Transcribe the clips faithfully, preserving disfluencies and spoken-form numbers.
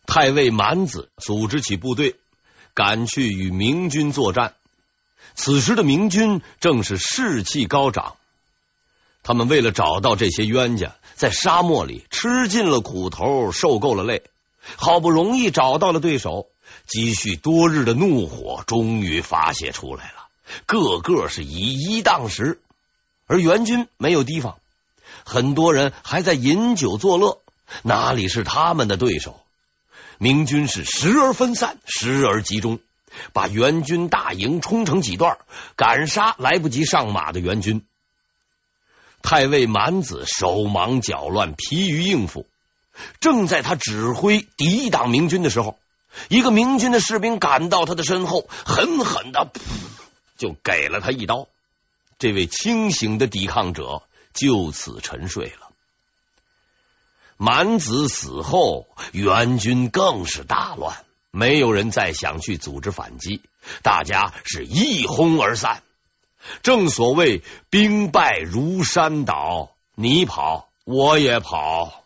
太尉满子组织起部队，赶去与明军作战。此时的明军正是士气高涨，他们为了找到这些冤家，在沙漠里吃尽了苦头，受够了累，好不容易找到了对手，积蓄多日的怒火终于发泄出来了，个个是以一当十。而援军没有提防，很多人还在饮酒作乐，哪里是他们的对手？明军是时而分散，时而集中，把援军大营冲成几段，赶杀来不及上马的援军。太尉满子手忙脚乱，疲于应付。正在他指挥抵挡明军的时候，一个明军的士兵赶到他的身后，狠狠的就给了他一刀。这位清醒的抵抗者就此沉睡了。满子死后，援军更是大乱，没有人再想去组织反击，大家是一哄而散。正所谓兵败如山倒，你跑我也跑。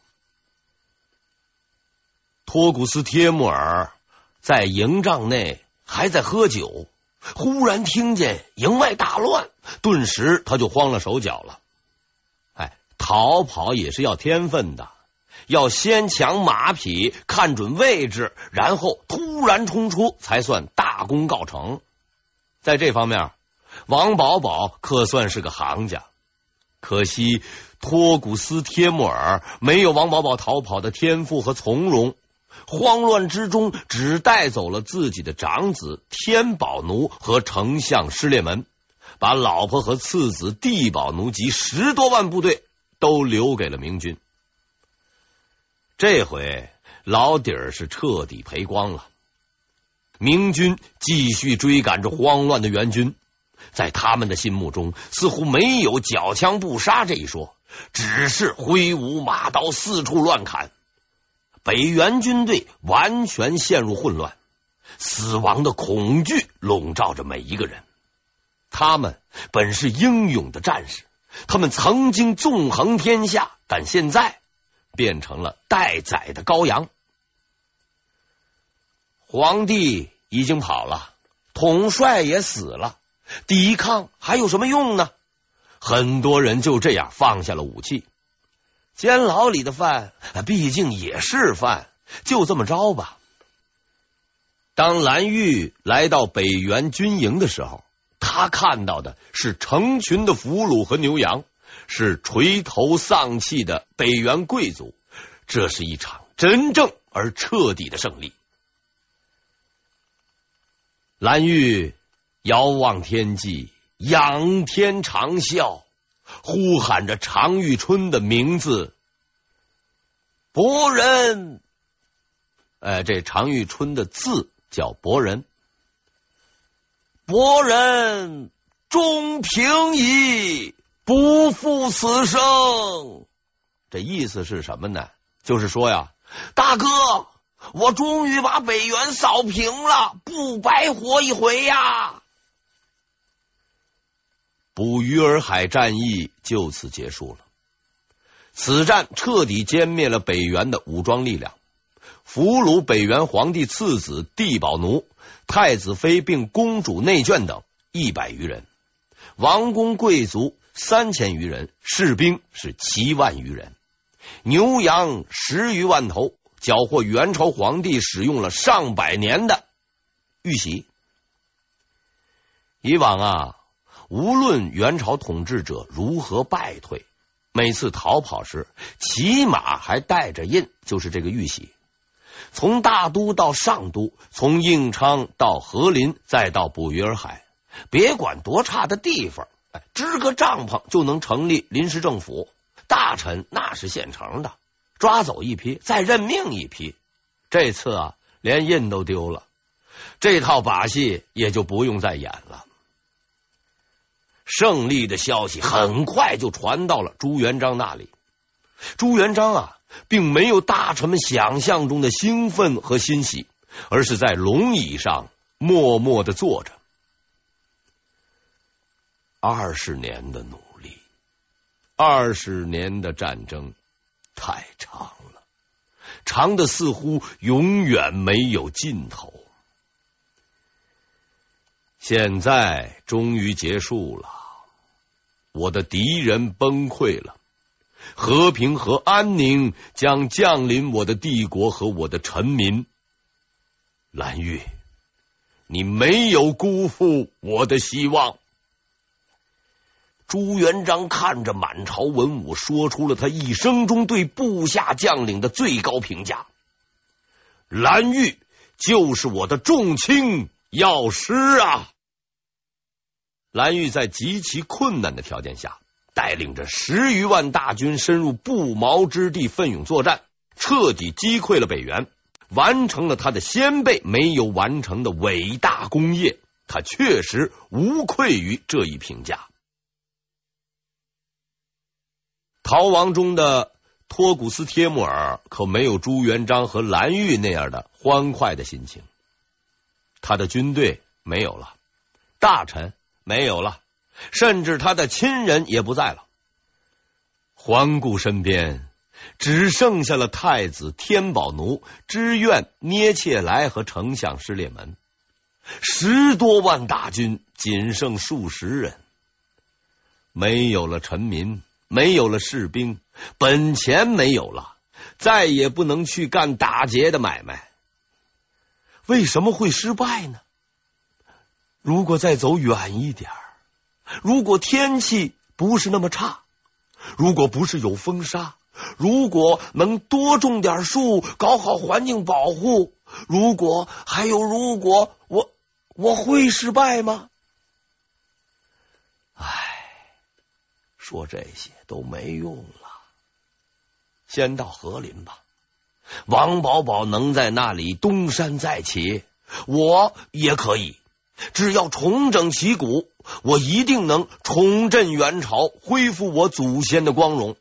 托古斯帖木儿在营帐内还在喝酒，忽然听见营外大乱，顿时他就慌了手脚了。哎，逃跑也是要天分的，要先抢马匹，看准位置，然后突然冲出，才算大功告成。在这方面，王保保可算是个行家。可惜托古斯帖木儿没有王保保逃跑的天赋和从容，慌乱之中只带走了自己的长子天宝奴和丞相失烈门，把老婆和次子地宝奴及十多万部队都留给了明军。这回老底儿是彻底赔光了。明军继续追赶着慌乱的援军，在他们的心目中似乎没有缴枪不杀这一说，只是挥舞马刀四处乱砍。北援军队完全陷入混乱，死亡的恐惧笼罩着每一个人。他们本是英勇的战士，他们曾经纵横天下，但现在变成了待宰的羔羊。皇帝已经跑了，统帅也死了，抵抗还有什么用呢？很多人就这样放下了武器。监牢里的饭毕竟也是饭，就这么着吧。当蓝玉来到北援军营的时候，他看到的是成群的俘虏和牛羊，是垂头丧气的北援贵族。这是一场真正而彻底的胜利。蓝玉遥望天际，仰天长啸，呼喊着常遇春的名字。伯仁，呃，这常遇春的字叫伯仁。伯仁，终平矣，不负此生。这意思是什么呢？就是说呀，大哥，我终于把北援扫平了，不白活一回呀！捕鱼儿海战役就此结束了。此战彻底歼灭了北援的武装力量，俘虏北援皇帝次子地宝奴、太子妃并公主内眷等一百余人，王公贵族三千余人，士兵是七万余人，牛羊十余万头，缴获元朝皇帝使用了上百年的玉玺。以往啊，无论元朝统治者如何败退，每次逃跑时起码还带着印，就是这个玉玺。从大都到上都，从应昌到和林，再到捕鱼儿海，别管多差的地方，支个帐篷就能成立临时政府。大臣那是现成的，抓走一批再任命一批。这次啊，连印都丢了，这套把戏也就不用再演了。胜利的消息很快就传到了朱元璋那里。朱元璋啊，并没有大臣们想象中的兴奋和欣喜，而是在龙椅上默默的坐着。二十年的努力，二十年的战争太长了， 长的似乎永远没有尽头。现在终于结束了，我的敌人崩溃了，和平和安宁将降临我的帝国和我的臣民。蓝玉，你没有辜负我的希望。朱元璋看着满朝文武，说出了他一生中对部下将领的最高评价：蓝玉就是我的重卿药师啊！蓝玉在极其困难的条件下，带领着十余万大军深入不毛之地，奋勇作战，彻底击溃了北元，完成了他的先辈没有完成的伟大功业。他确实无愧于这一评价。逃亡中的托古斯帖木儿可没有朱元璋和蓝玉那样的欢快的心情。他的军队没有了，大臣没有了，甚至他的亲人也不在了。环顾身边，只剩下了太子天宝奴、知苑捏切来和丞相失列门，十多万大军仅剩数十人。没有了臣民，没有了士兵，本钱没有了，再也不能去干打劫的买卖。为什么会失败呢？如果再走远一点，如果天气不是那么差，如果不是有风沙，如果能多种点树，搞好环境保护，如果还有如果，我我会失败吗？唉，说这些都没用了。先到和林吧，王保保能在那里东山再起，我也可以。只要重整旗鼓，我一定能重振元朝，恢复我祖先的光荣。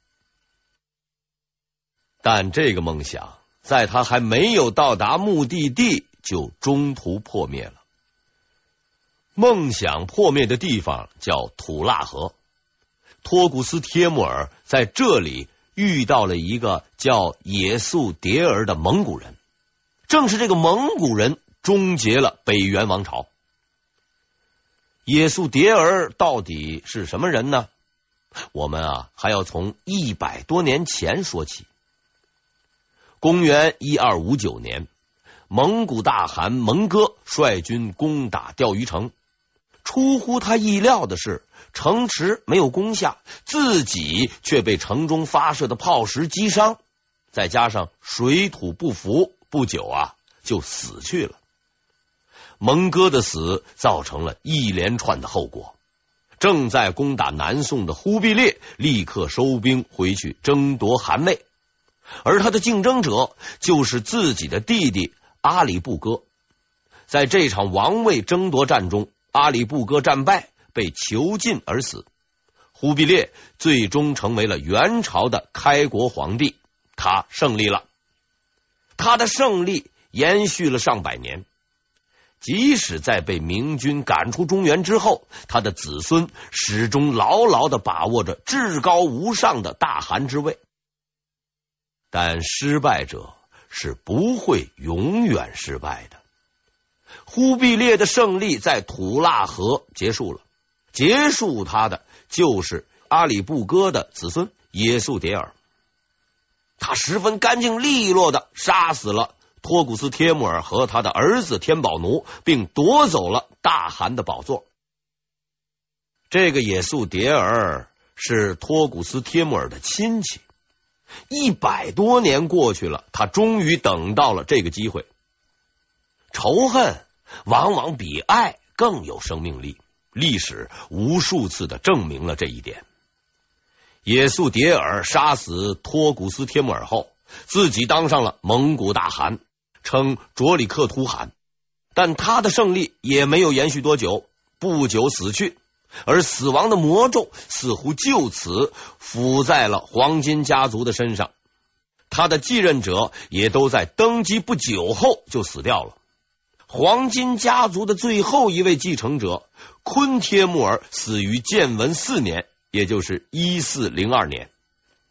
但这个梦想在他还没有到达目的地就中途破灭了。梦想破灭的地方叫土腊河，托古斯帖木儿在这里遇到了一个叫野宿迭儿的蒙古人，正是这个蒙古人终结了北元王朝。野宿迭儿到底是什么人呢？我们啊还要从一百多年前说起。公元一二五九年，蒙古大汗蒙哥率军攻打钓鱼城，出乎他意料的是，城池没有攻下，自己却被城中发射的炮石击伤，再加上水土不服，不久啊就死去了。蒙哥的死造成了一连串的后果，正在攻打南宋的忽必烈立刻收兵回去争夺汗位，而他的竞争者就是自己的弟弟阿里不哥。在这场王位争夺战中，阿里不哥战败，被囚禁而死。忽必烈最终成为了元朝的开国皇帝，他胜利了。他的胜利延续了上百年，即使在被明军赶出中原之后，他的子孙始终牢牢地把握着至高无上的大汗之位。但失败者是不会永远失败的。忽必烈的胜利在土腊河结束了，结束他的就是阿里不哥的子孙野宿迭儿。他十分干净利落地杀死了托古斯帖木儿和他的儿子天宝奴，并夺走了大汗的宝座。这个野宿迭儿是托古斯帖木儿的亲戚，一百多年过去了，他终于等到了这个机会。仇恨往往比爱更有生命力，历史无数次的证明了这一点。野宿迭儿杀死托古斯帖木儿后，自己当上了蒙古大汗，称卓里克图汗，但他的胜利也没有延续多久，不久死去，而死亡的魔咒似乎就此附在了黄金家族的身上，他的继任者也都在登基不久后就死掉了。黄金家族的最后一位继承者昆帖木儿死于建文四年，也就是一四零二年。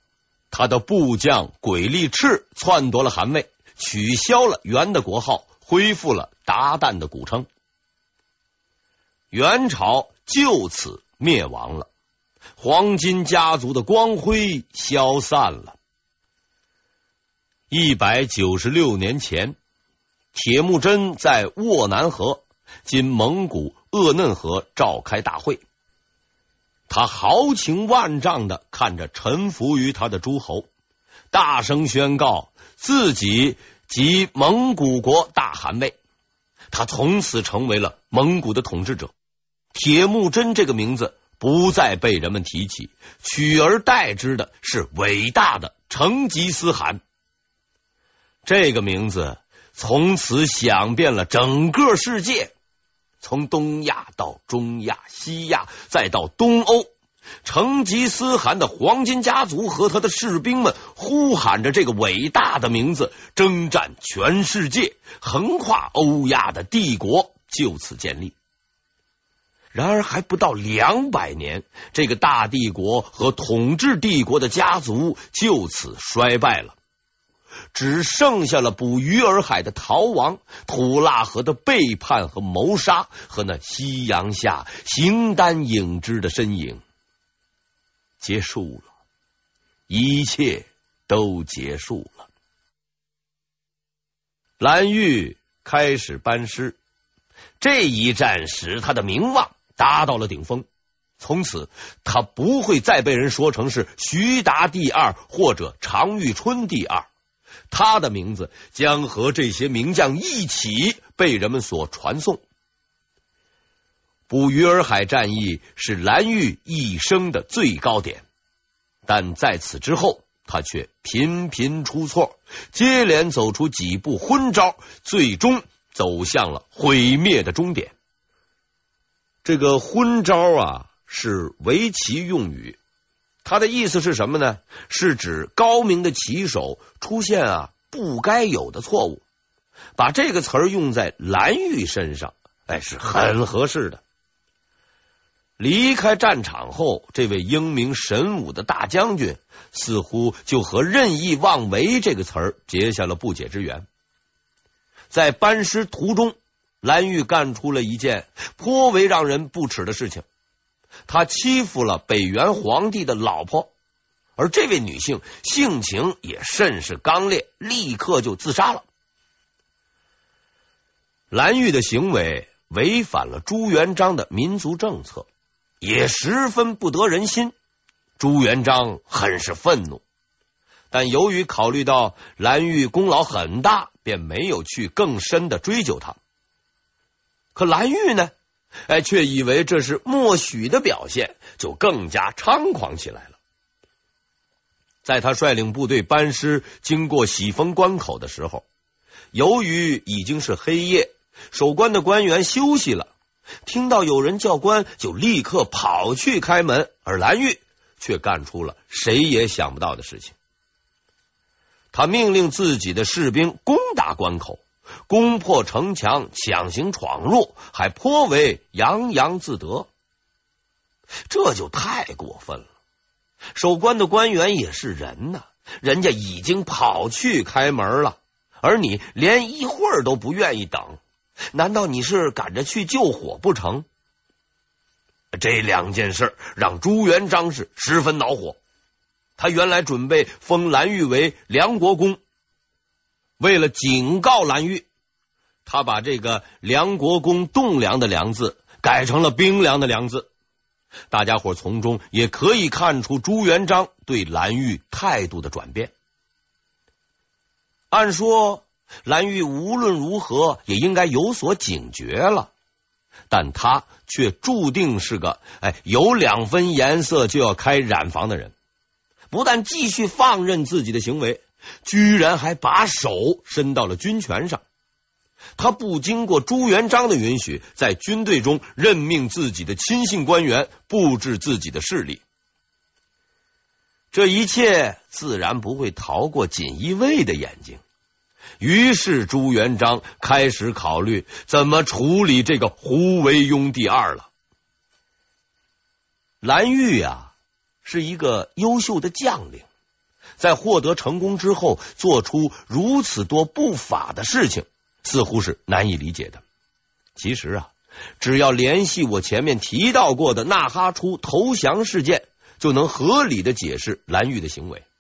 他的部将鬼力赤篡夺了汗位，取消了元的国号，恢复了鞑靼的古称。元朝就此灭亡了，黄巾家族的光辉消散了。一百九十六年前，铁木真在沃南河（今蒙古鄂嫩河）召开大会，他豪情万丈的看着臣服于他的诸侯，大声宣告自己即蒙古国大汗位，他从此成为了蒙古的统治者。铁木真这个名字不再被人们提起，取而代之的是伟大的成吉思汗。这个名字从此响遍了整个世界，从东亚到中亚、西亚，再到东欧，成吉思汗的黄巾家族和他的士兵们呼喊着这个伟大的名字，征战全世界，横跨欧亚的帝国就此建立。然而还不到两百年，这个大帝国和统治帝国的家族就此衰败了，只剩下了捕鱼儿海的逃亡，吐腊河的背叛和谋杀，和那夕阳下形单影只的身影。结束了，一切都结束了。蓝玉开始班师，这一战使他的名望达到了顶峰，从此他不会再被人说成是徐达第二或者常遇春第二，他的名字将和这些名将一起被人们所传颂。捕鱼儿海战役是蓝玉一生的最高点，但在此之后他却频频出错，接连走出几步昏招，最终走向了毁灭的终点。这个昏招啊，是围棋用语，它的意思是什么呢？是指高明的棋手出现啊不该有的错误。把这个词儿用在蓝玉身上，哎，是很合适的。离开战场后，这位英明神武的大将军似乎就和任意妄为这个词儿结下了不解之缘。在班师途中，蓝玉干出了一件颇为让人不齿的事情，他欺负了北元皇帝的老婆，而这位女性性情也甚是刚烈，立刻就自杀了。蓝玉的行为违反了朱元璋的民族政策，也十分不得人心，朱元璋很是愤怒，但由于考虑到蓝玉功劳很大，便没有去更深的追究他。可蓝玉呢，哎，却以为这是默许的表现，就更加猖狂起来了。在他率领部队班师经过喜峰关口的时候，由于已经是黑夜，守关的官员休息了，听到有人叫官，就立刻跑去开门，而蓝玉却干出了谁也想不到的事情。他命令自己的士兵攻打关口，攻破城墙，强行闯入，还颇为洋洋自得。这就太过分了。守关的官员也是人呐，人家已经跑去开门了，而你连一会儿都不愿意等，难道你是赶着去救火不成？这两件事让朱元璋是十分恼火。他原来准备封蓝玉为梁国公，为了警告蓝玉，他把这个梁国公栋梁的梁字改成了冰凉的凉字。大家伙从中也可以看出朱元璋对蓝玉态度的转变。按说蓝玉无论如何也应该有所警觉了，但他却注定是个哎有两分颜色就要开染房的人。不但继续放任自己的行为，居然还把手伸到了军权上。他不经过朱元璋的允许，在军队中任命自己的亲信官员，布置自己的势力。这一切自然不会逃过锦衣卫的眼睛。于是朱元璋开始考虑怎么处理这个胡惟庸第二了。蓝玉啊，是一个优秀的将领， 在获得成功之后做出如此多不法的事情，似乎是难以理解的。其实啊，只要联系我前面提到过的纳哈出投降事件，就能合理的解释蓝玉的行为。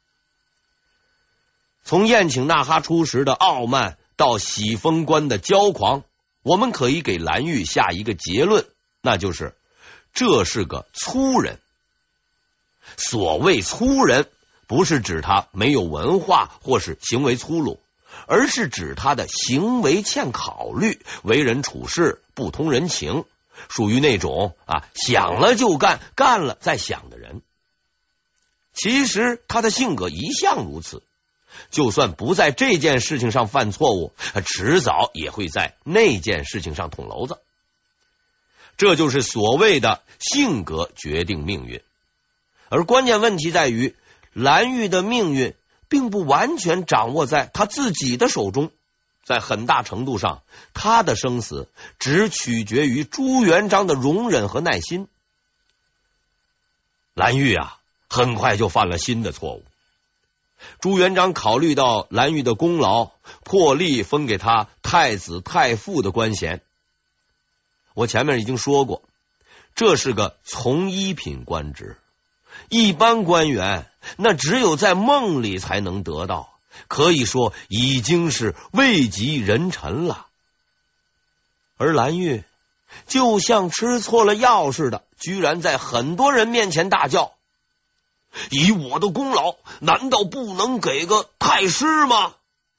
从宴请纳哈出时的傲慢到喜封官的骄狂，我们可以给蓝玉下一个结论，那就是这是个粗人。所谓粗人，不是指他没有文化或是行为粗鲁，而是指他的行为欠考虑，为人处事不通人情，属于那种啊想了就干，干了再想的人。其实他的性格一向如此，就算不在这件事情上犯错误，迟早也会在那件事情上捅娄子。这就是所谓的性格决定命运。而关键问题在于，蓝玉的命运并不完全掌握在他自己的手中，在很大程度上，他的生死只取决于朱元璋的容忍和耐心。蓝玉啊，很快就犯了新的错误。朱元璋考虑到蓝玉的功劳，破例分给他太子太傅的官衔。我前面已经说过，这是个从一品官职，一般官员那只有在梦里才能得到，可以说已经是位极人臣了。而蓝玉就像吃错了药似的，居然在很多人面前大叫，以我的功劳，难道不能给个太师吗？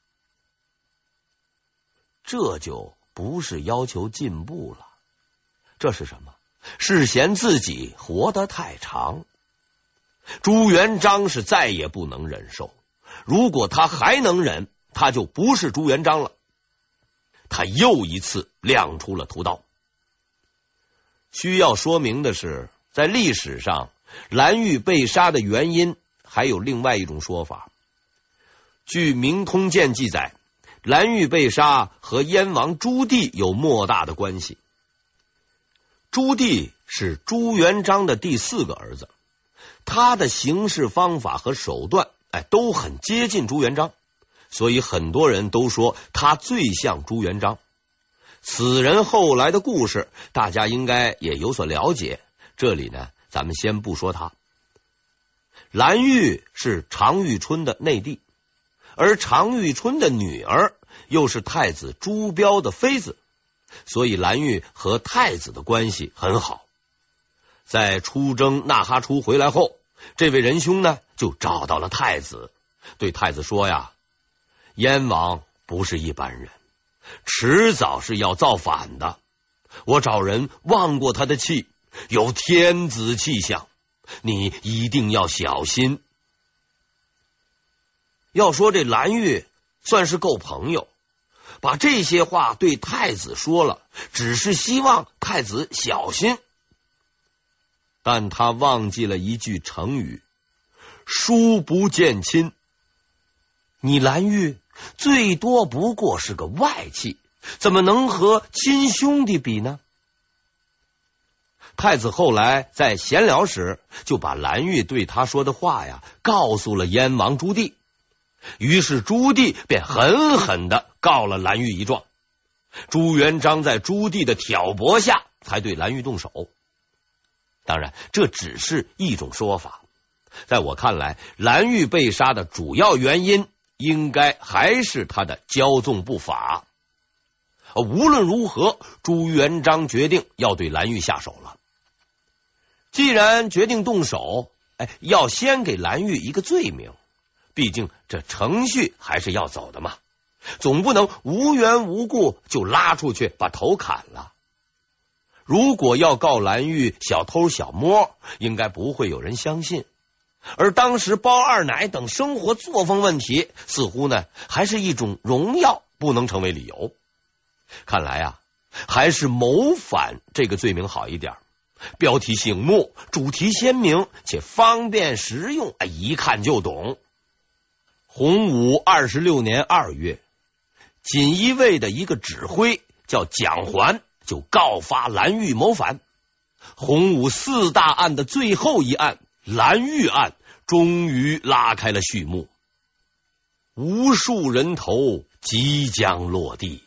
这就不是要求进步了，这是什么？是嫌自己活得太长。朱元璋是再也不能忍受，如果他还能忍，他就不是朱元璋了。他又一次亮出了屠刀。需要说明的是，在历史上，蓝玉被杀的原因还有另外一种说法。据《明通鉴》记载，蓝玉被杀和燕王朱棣有莫大的关系。朱棣是朱元璋的第四个儿子，他的行事方法和手段哎都很接近朱元璋，所以很多人都说他最像朱元璋。此人后来的故事大家应该也有所了解，这里呢咱们先不说他。蓝玉是常遇春的内弟，而常遇春的女儿又是太子朱标的妃子，所以蓝玉和太子的关系很好。在出征纳哈出回来后，这位仁兄呢就找到了太子，对太子说呀，燕王不是一般人，迟早是要造反的，我找人望过他的气，有天子气象，你一定要小心。要说这蓝玉算是够朋友，把这些话对太子说了，只是希望太子小心。但他忘记了一句成语，疏不见亲。你蓝玉最多不过是个外戚，怎么能和亲兄弟比呢？太子后来在闲聊时就把蓝玉对他说的话呀告诉了燕王朱棣，于是朱棣便狠狠地告了蓝玉一状。朱元璋在朱棣的挑拨下才对蓝玉动手。当然这只是一种说法，在我看来，蓝玉被杀的主要原因应该还是他的骄纵不法。无论如何，朱元璋决定要对蓝玉下手了。既然决定动手，哎，要先给蓝玉一个罪名，毕竟这程序还是要走的嘛，总不能无缘无故就拉出去把头砍了。如果要告蓝玉小偷小摸，应该不会有人相信，而当时包二奶等生活作风问题，似乎呢还是一种荣耀，不能成为理由。看来啊，还是谋反这个罪名好一点，标题醒目，主题鲜明，且方便实用，一看就懂。洪武二十六年二月，锦衣卫的一个指挥叫蒋环，就告发蓝玉谋反。洪武四大案的最后一案蓝玉案终于拉开了序幕，无数人头即将落地。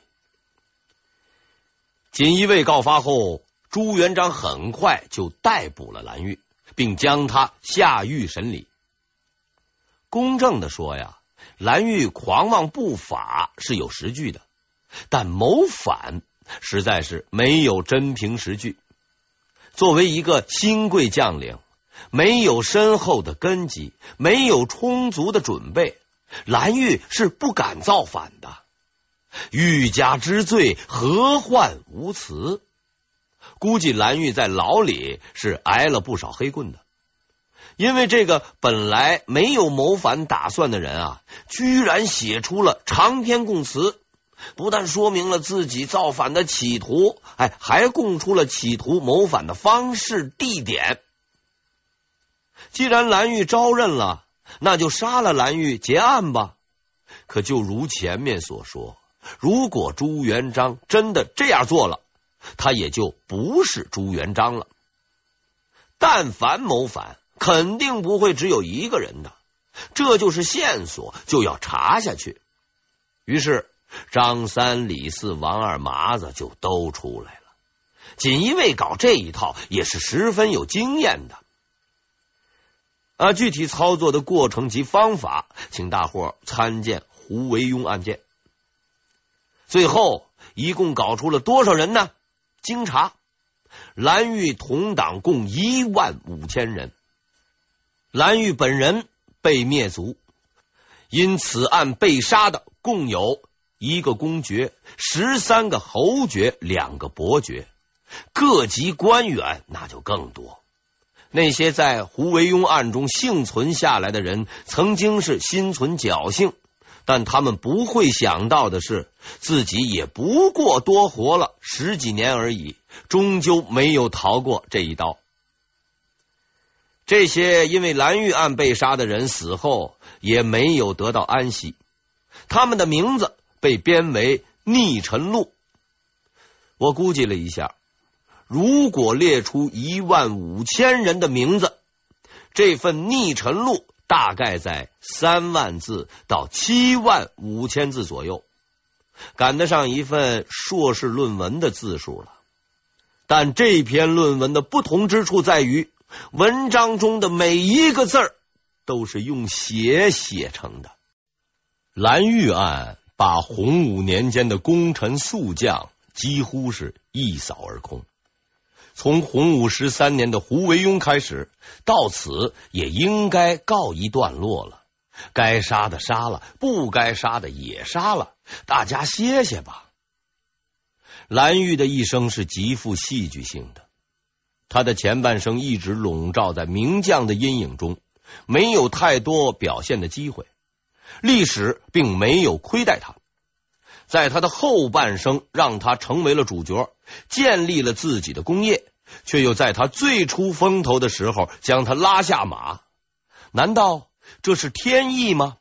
锦衣卫告发后，朱元璋很快就逮捕了蓝玉，并将他下狱审理。公正的说呀，蓝玉狂妄不法是有实据的，但谋反实在是没有真凭实据。作为一个新贵将领，没有深厚的根基，没有充足的准备，蓝玉是不敢造反的。欲加之罪，何患无辞？估计蓝玉在牢里是挨了不少黑棍的。因为这个本来没有谋反打算的人啊，居然写出了长篇供词，不但说明了自己造反的企图，哎，还供出了企图谋反的方式、地点。既然蓝玉招认了，那就杀了蓝玉结案吧。可就如前面所说，如果朱元璋真的这样做了，他也就不是朱元璋了。但凡谋反，肯定不会只有一个人的，这就是线索，就要查下去。于是张三、李四、王二麻子就都出来了。锦衣卫搞这一套也是十分有经验的。啊，具体操作的过程及方法，请大伙参见胡惟庸案件。最后一共搞出了多少人呢？经查，蓝玉同党共一万五千人。蓝玉本人被灭族，因此案被杀的共有一个公爵、十三个侯爵、两个伯爵，各级官员那就更多。那些在胡惟庸案中幸存下来的人，曾经是心存侥幸，但他们不会想到的是，自己也不过多活了十几年而已，终究没有逃过这一刀。这些因为蓝玉案被杀的人死后也没有得到安息，他们的名字被编为逆臣录。我估计了一下，如果列出一万五千人的名字，这份逆臣录大概在三万字到七万五千字左右，赶得上一份硕士论文的字数了。但这篇论文的不同之处在于，文章中的每一个字儿都是用血写成的。蓝玉案把洪武年间的功臣宿将几乎是一扫而空。从洪武十三年的胡惟庸开始，到此也应该告一段落了。该杀的杀了，不该杀的也杀了，大家歇歇吧。蓝玉的一生是极富戏剧性的，他的前半生一直笼罩在名将的阴影中，没有太多表现的机会，历史并没有亏待他。在他的后半生，让他成为了主角，建立了自己的功业，却又在他最出风头的时候将他拉下马。难道这是天意吗？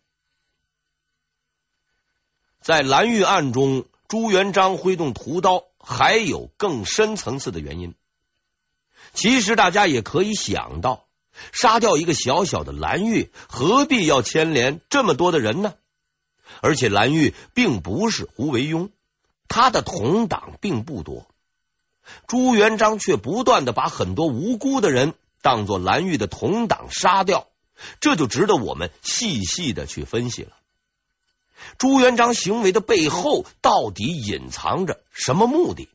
在蓝玉案中，朱元璋挥动屠刀还有更深层次的原因。其实大家也可以想到，杀掉一个小小的蓝玉，何必要牵连这么多的人呢？而且蓝玉并不是胡惟庸，他的同党并不多，朱元璋却不断的把很多无辜的人当作蓝玉的同党杀掉，这就值得我们细细的去分析了。朱元璋行为的背后到底隐藏着什么目的？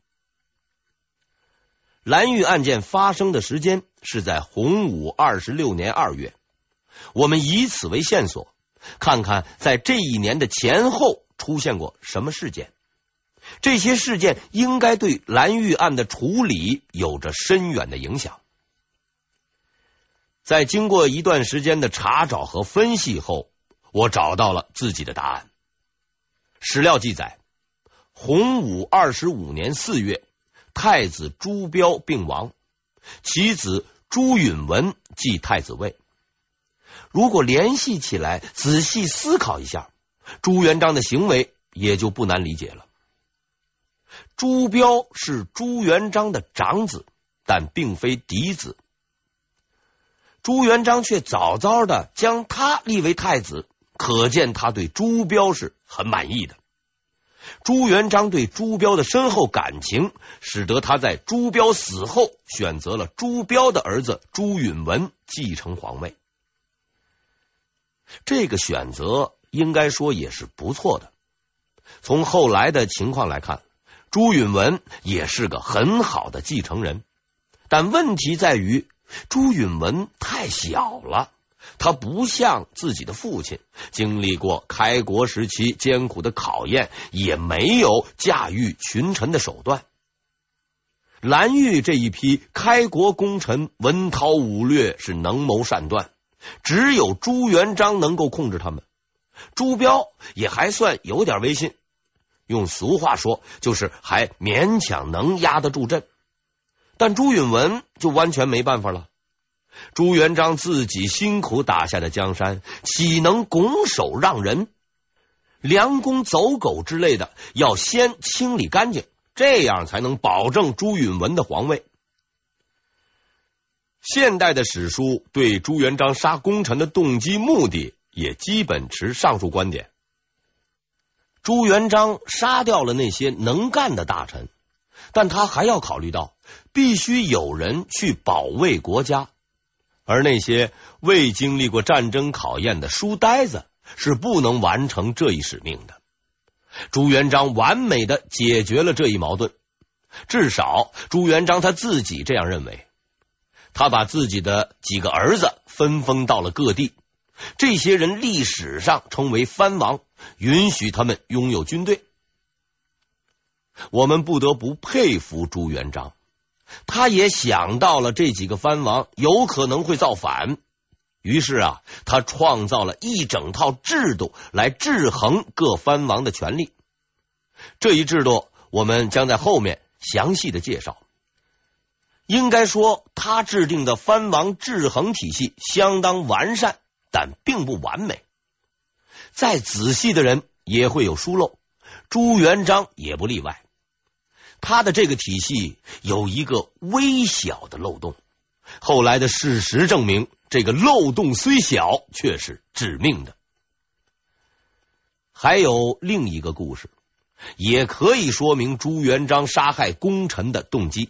蓝玉案件发生的时间是在洪武二十六年二月，我们以此为线索，看看在这一年的前后出现过什么事件。这些事件应该对蓝玉案的处理有着深远的影响。在经过一段时间的查找和分析后，我找到了自己的答案。史料记载，洪武二十五年四月，太子朱标病亡，其子朱允文继太子位。如果联系起来，仔细思考一下，朱元璋的行为也就不难理解了。朱标是朱元璋的长子，但并非嫡子。 朱元璋却早早的将他立为太子，可见他对朱标是很满意的。朱元璋对朱标的深厚感情，使得他在朱标死后选择了朱标的儿子朱允文继承皇位。这个选择应该说也是不错的。从后来的情况来看，朱允文也是个很好的继承人，但问题在于朱允文太小了，他不像自己的父亲，经历过开国时期艰苦的考验，也没有驾驭群臣的手段。蓝玉这一批开国功臣文韬武略，是能谋善断，只有朱元璋能够控制他们。朱标也还算有点威信，用俗话说就是还勉强能压得住阵，但朱允文就完全没办法了。朱元璋自己辛苦打下的江山，岂能拱手让人？梁公走狗之类的要先清理干净，这样才能保证朱允文的皇位。现代的史书对朱元璋杀功臣的动机目的也基本持上述观点。朱元璋杀掉了那些能干的大臣，但他还要考虑到必须有人去保卫国家，而那些未经历过战争考验的书呆子是不能完成这一使命的。朱元璋完美的解决了这一矛盾，至少朱元璋他自己这样认为。他把自己的几个儿子分封到了各地，这些人历史上称为藩王，允许他们拥有军队。我们不得不佩服朱元璋，他也想到了这几个藩王有可能会造反，于是啊，他创造了一整套制度来制衡各藩王的权力。这一制度我们将在后面详细的介绍。应该说，他制定的藩王制衡体系相当完善，但并不完美。再仔细的人也会有疏漏，朱元璋也不例外。他的这个体系有一个微小的漏洞，后来的事实证明，这个漏洞虽小，却是致命的。还有另一个故事，也可以说明朱元璋杀害功臣的动机。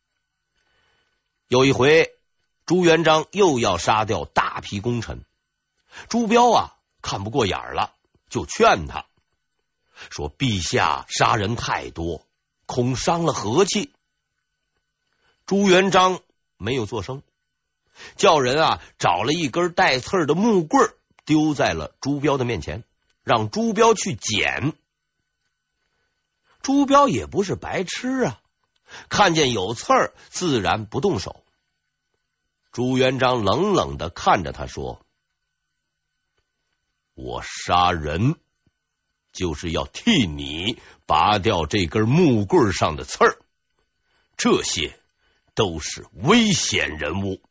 有一回，朱元璋又要杀掉大批功臣，朱标啊看不过眼了，就劝他说：“陛下杀人太多，恐伤了和气。”朱元璋没有作声，叫人啊找了一根带刺儿的木棍丢在了朱标的面前，让朱标去捡。朱标也不是白痴啊，看见有刺儿，自然不动手。朱元璋冷冷的看着他说：“我杀人就是要替你拔掉这根木棍上的刺儿，这些都是危险人物。”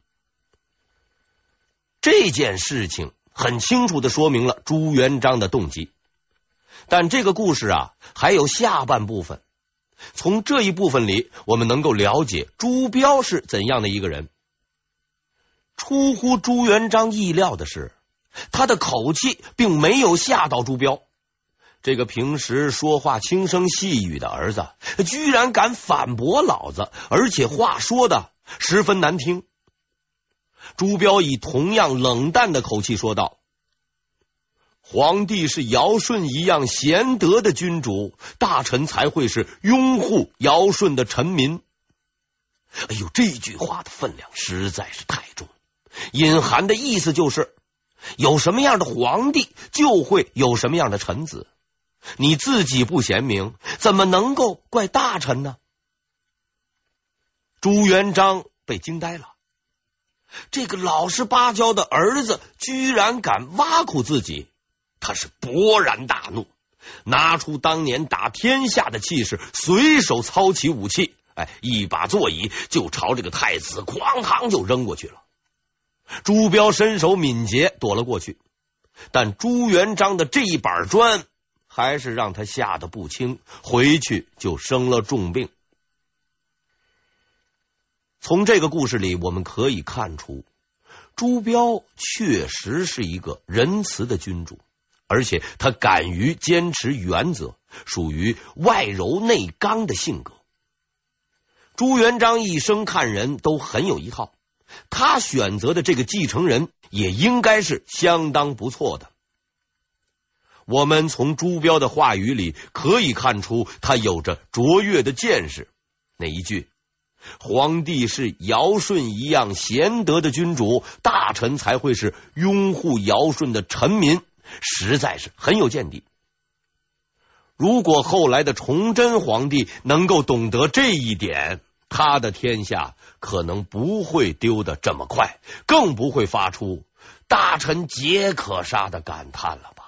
这件事情很清楚的说明了朱元璋的动机。但这个故事啊还有下半部分，从这一部分里我们能够了解朱标是怎样的一个人。出乎朱元璋意料的是，他的口气并没有吓到朱标。这个平时说话轻声细语的儿子，居然敢反驳老子，而且话说的十分难听。朱标以同样冷淡的口气说道：“皇帝是尧舜一样贤德的君主，大臣才会是拥护尧舜的臣民。”哎呦，这句话的分量实在是太重，隐含的意思就是有什么样的皇帝就会有什么样的臣子，你自己不贤明，怎么能够怪大臣呢？朱元璋被惊呆了，这个老实巴交的儿子居然敢挖苦自己，他是勃然大怒，拿出当年打天下的气势，随手操起武器，哎，一把座椅就朝这个太子哐当就扔过去了。朱标身手敏捷，躲了过去，但朱元璋的这一板砖还是让他吓得不轻，回去就生了重病。从这个故事里我们可以看出， 朱标确实是一个仁慈的君主，而且他敢于坚持原则，属于外柔内刚的性格。朱元璋一生看人都很有一套，他选择的这个继承人也应该是相当不错的。我们从朱标的话语里可以看出，他有着卓越的见识。那一句皇帝是尧舜一样贤德的君主，大臣才会是拥护尧舜的臣民，实在是很有见地。如果后来的崇祯皇帝能够懂得这一点，他的天下可能不会丢得这么快，更不会发出大臣皆可杀的感叹了吧。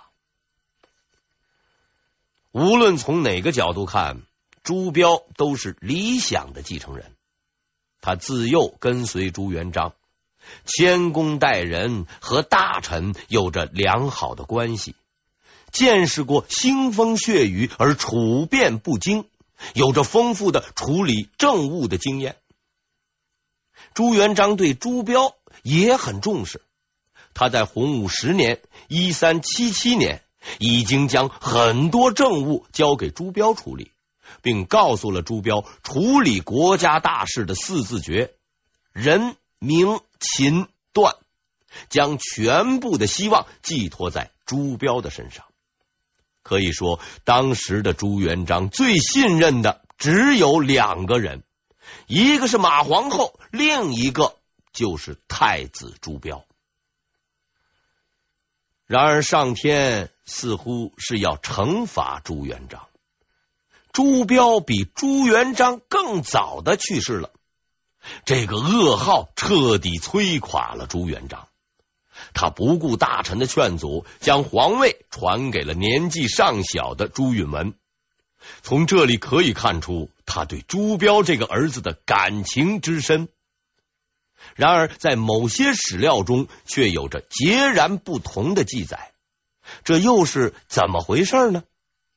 无论从哪个角度看，朱标都是理想的继承人。他自幼跟随朱元璋，谦恭待人，和大臣有着良好的关系，见识过腥风血雨而处变不惊，有着丰富的处理政务的经验。朱元璋对朱标也很重视，他在洪武十年一三七七年已经将很多政务交给朱标处理，并告诉了朱标处理国家大事的四字诀：人、名、勤、断，将全部的希望寄托在朱标的身上。可以说，当时的朱元璋最信任的只有两个人，一个是马皇后，另一个就是太子朱标。然而上天似乎是要惩罚朱元璋，朱标比朱元璋更早的去世了，这个噩耗彻底摧垮了朱元璋。他不顾大臣的劝阻，将皇位传给了年纪尚小的朱允炆。从这里可以看出他对朱标这个儿子的感情之深。然而在某些史料中却有着截然不同的记载，这又是怎么回事呢？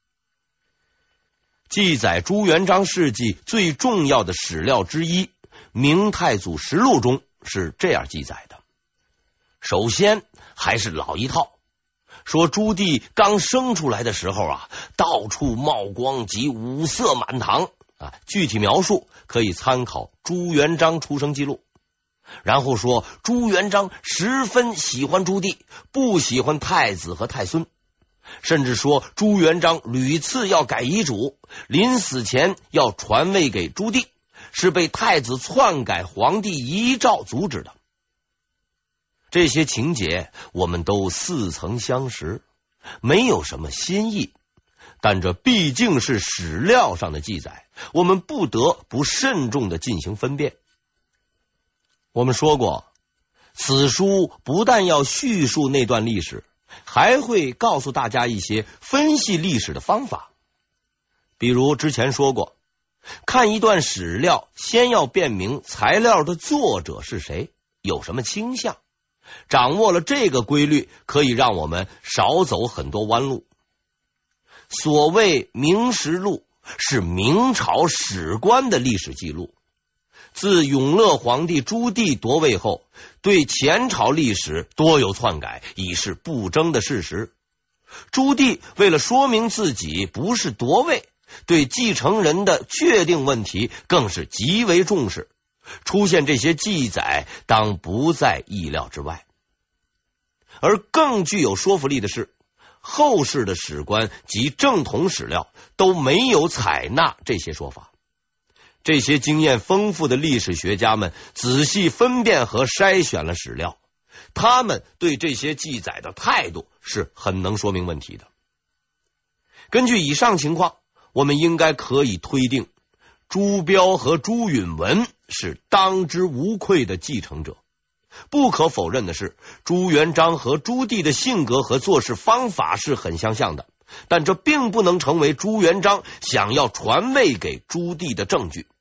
记载朱元璋事迹最重要的史料之一《明太祖实录》中是这样记载的。首先还是老一套，说朱棣刚生出来的时候啊，到处冒光及五色满堂啊，具体描述可以参考朱元璋出生记录。然后说朱元璋十分喜欢朱棣，不喜欢太子和太孙，甚至说朱元璋屡次要改遗嘱，临死前要传位给朱棣，是被太子篡改皇帝遗诏阻止的。这些情节我们都似曾相识，没有什么新意，但这毕竟是史料上的记载，我们不得不慎重的进行分辨。我们说过，此书不但要叙述那段历史，还会告诉大家一些分析历史的方法。比如之前说过，看一段史料，先要辨明材料的作者是谁，有什么倾向。掌握了这个规律，可以让我们少走很多弯路。所谓《明实录》是明朝史官的历史记录。自永乐皇帝朱棣夺位后，对前朝历史多有篡改，已是不争的事实。朱棣为了说明自己不是夺位，对继承人的确定问题更是极为重视，出现这些记载当不在意料之外。而更具有说服力的是，后世的史官及正统史料都没有采纳这些说法。这些经验丰富的历史学家们仔细分辨和筛选了史料，他们对这些记载的态度是很能说明问题的。根据以上情况，我们应该可以推定，朱标和朱允炆是当之无愧的继承者。不可否认的是，朱元璋和朱棣的性格和做事方法是很相像的，但这并不能成为朱元璋想要传位给朱棣的证据。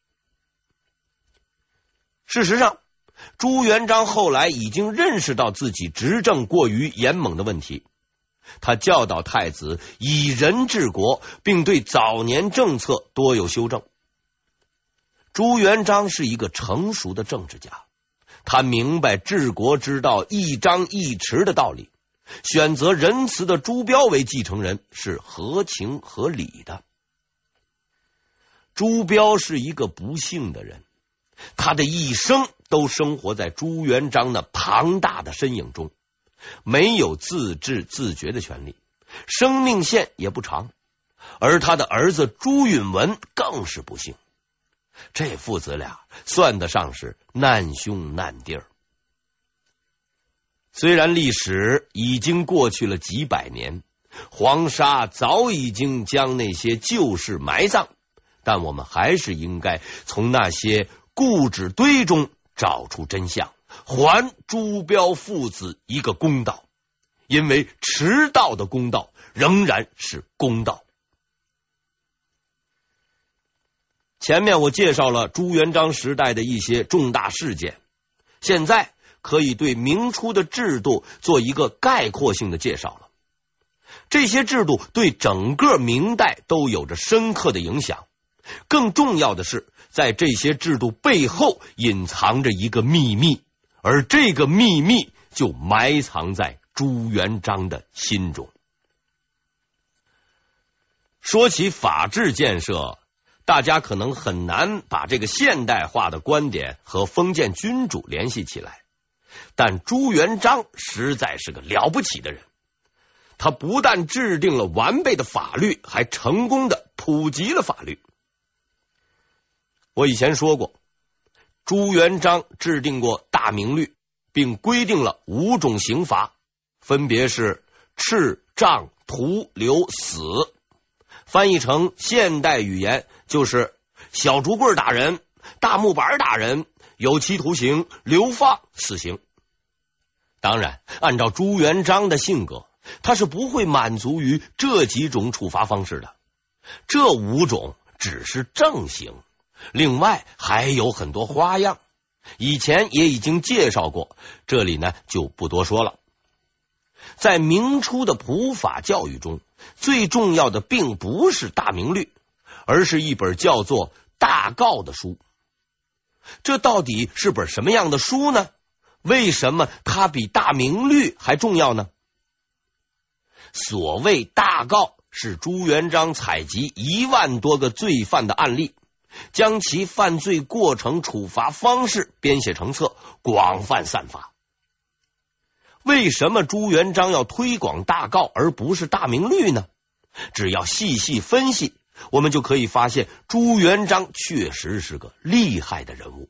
事实上，朱元璋后来已经认识到自己执政过于严猛的问题，他教导太子以人治国，并对早年政策多有修正。朱元璋是一个成熟的政治家， 他明白治国之道一张一弛的道理，选择仁慈的朱标为继承人是合情合理的。朱标是一个不幸的人，他的一生都生活在朱元璋那庞大的身影中，没有自治自觉的权利，生命线也不长。而他的儿子朱允文更是不幸，这父子俩算得上是难兄难弟儿。虽然历史已经过去了几百年，黄沙早已经将那些旧事埋葬，但我们还是应该从那些故纸堆中找出真相，还朱标父子一个公道，因为迟到的公道仍然是公道。前面我介绍了朱元璋时代的一些重大事件，现在可以对明初的制度做一个概括性的介绍了。这些制度对整个明代都有着深刻的影响，更重要的是，在这些制度背后隐藏着一个秘密，而这个秘密就埋藏在朱元璋的心中。说起法治建设，大家可能很难把这个现代化的观点和封建君主联系起来，但朱元璋实在是个了不起的人。他不但制定了完备的法律，还成功的普及了法律。我以前说过，朱元璋制定过大明律，并规定了五种刑罚，分别是笞、杖、徒、流、死。翻译成现代语言就是小竹棍打人、大木板打人、有期徒刑、流放、死刑。当然，按照朱元璋的性格，他是不会满足于这几种处罚方式的。这五种只是正刑，另外还有很多花样，以前也已经介绍过，这里呢就不多说了。在明初的普法教育中，最重要的并不是大明律，而是一本叫做《大诰》的书。这到底是本什么样的书呢？为什么它比大明律还重要呢？所谓大诰，是朱元璋采集一万多个罪犯的案例，将其犯罪过程、处罚方式编写成册，广泛散发。为什么朱元璋要推广大诰而不是大明律呢？只要细细分析，我们就可以发现朱元璋确实是个厉害的人物。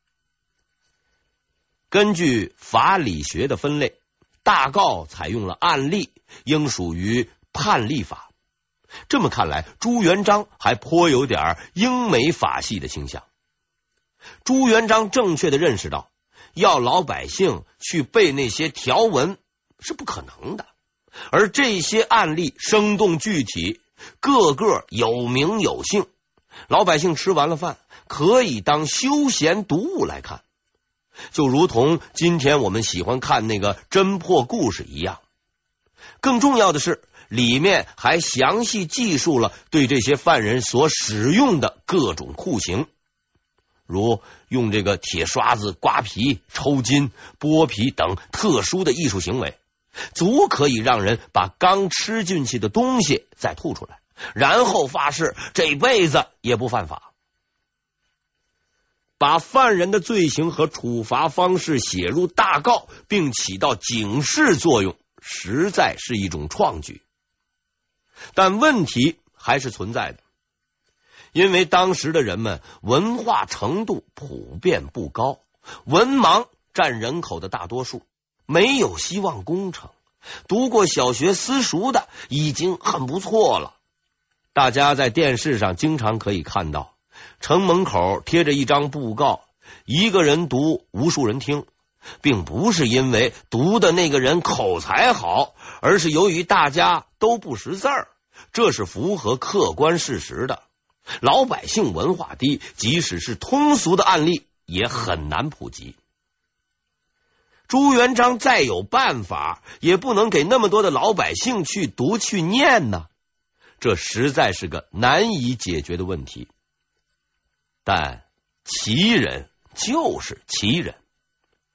根据法理学的分类，大诰采用了案例，应属于判例法。这么看来，朱元璋还颇有点英美法系的倾向。朱元璋正确的认识到，要老百姓去背那些条文是不可能的，而这些案例生动具体，个个有名有姓，老百姓吃完了饭可以当休闲读物来看，就如同今天我们喜欢看那个侦破故事一样。更重要的是，里面还详细记述了对这些犯人所使用的各种酷刑，如用这个铁刷子刮皮、抽筋、剥皮等特殊的艺术行为，足可以让人把刚吃进去的东西再吐出来，然后发誓这辈子也不犯法。把犯人的罪行和处罚方式写入大诰，并起到警示作用，实在是一种创举。但问题还是存在的，因为当时的人们文化程度普遍不高，文盲占人口的大多数，没有希望工程，读过小学私塾的已经很不错了。大家在电视上经常可以看到，城门口贴着一张布告，一个人读，无数人听，并不是因为读的那个人口才好，而是由于大家都不识字儿，这是符合客观事实的。老百姓文化低，即使是通俗的案例也很难普及。朱元璋再有办法，也不能给那么多的老百姓去读去念呢，这实在是个难以解决的问题。但奇人就是奇人，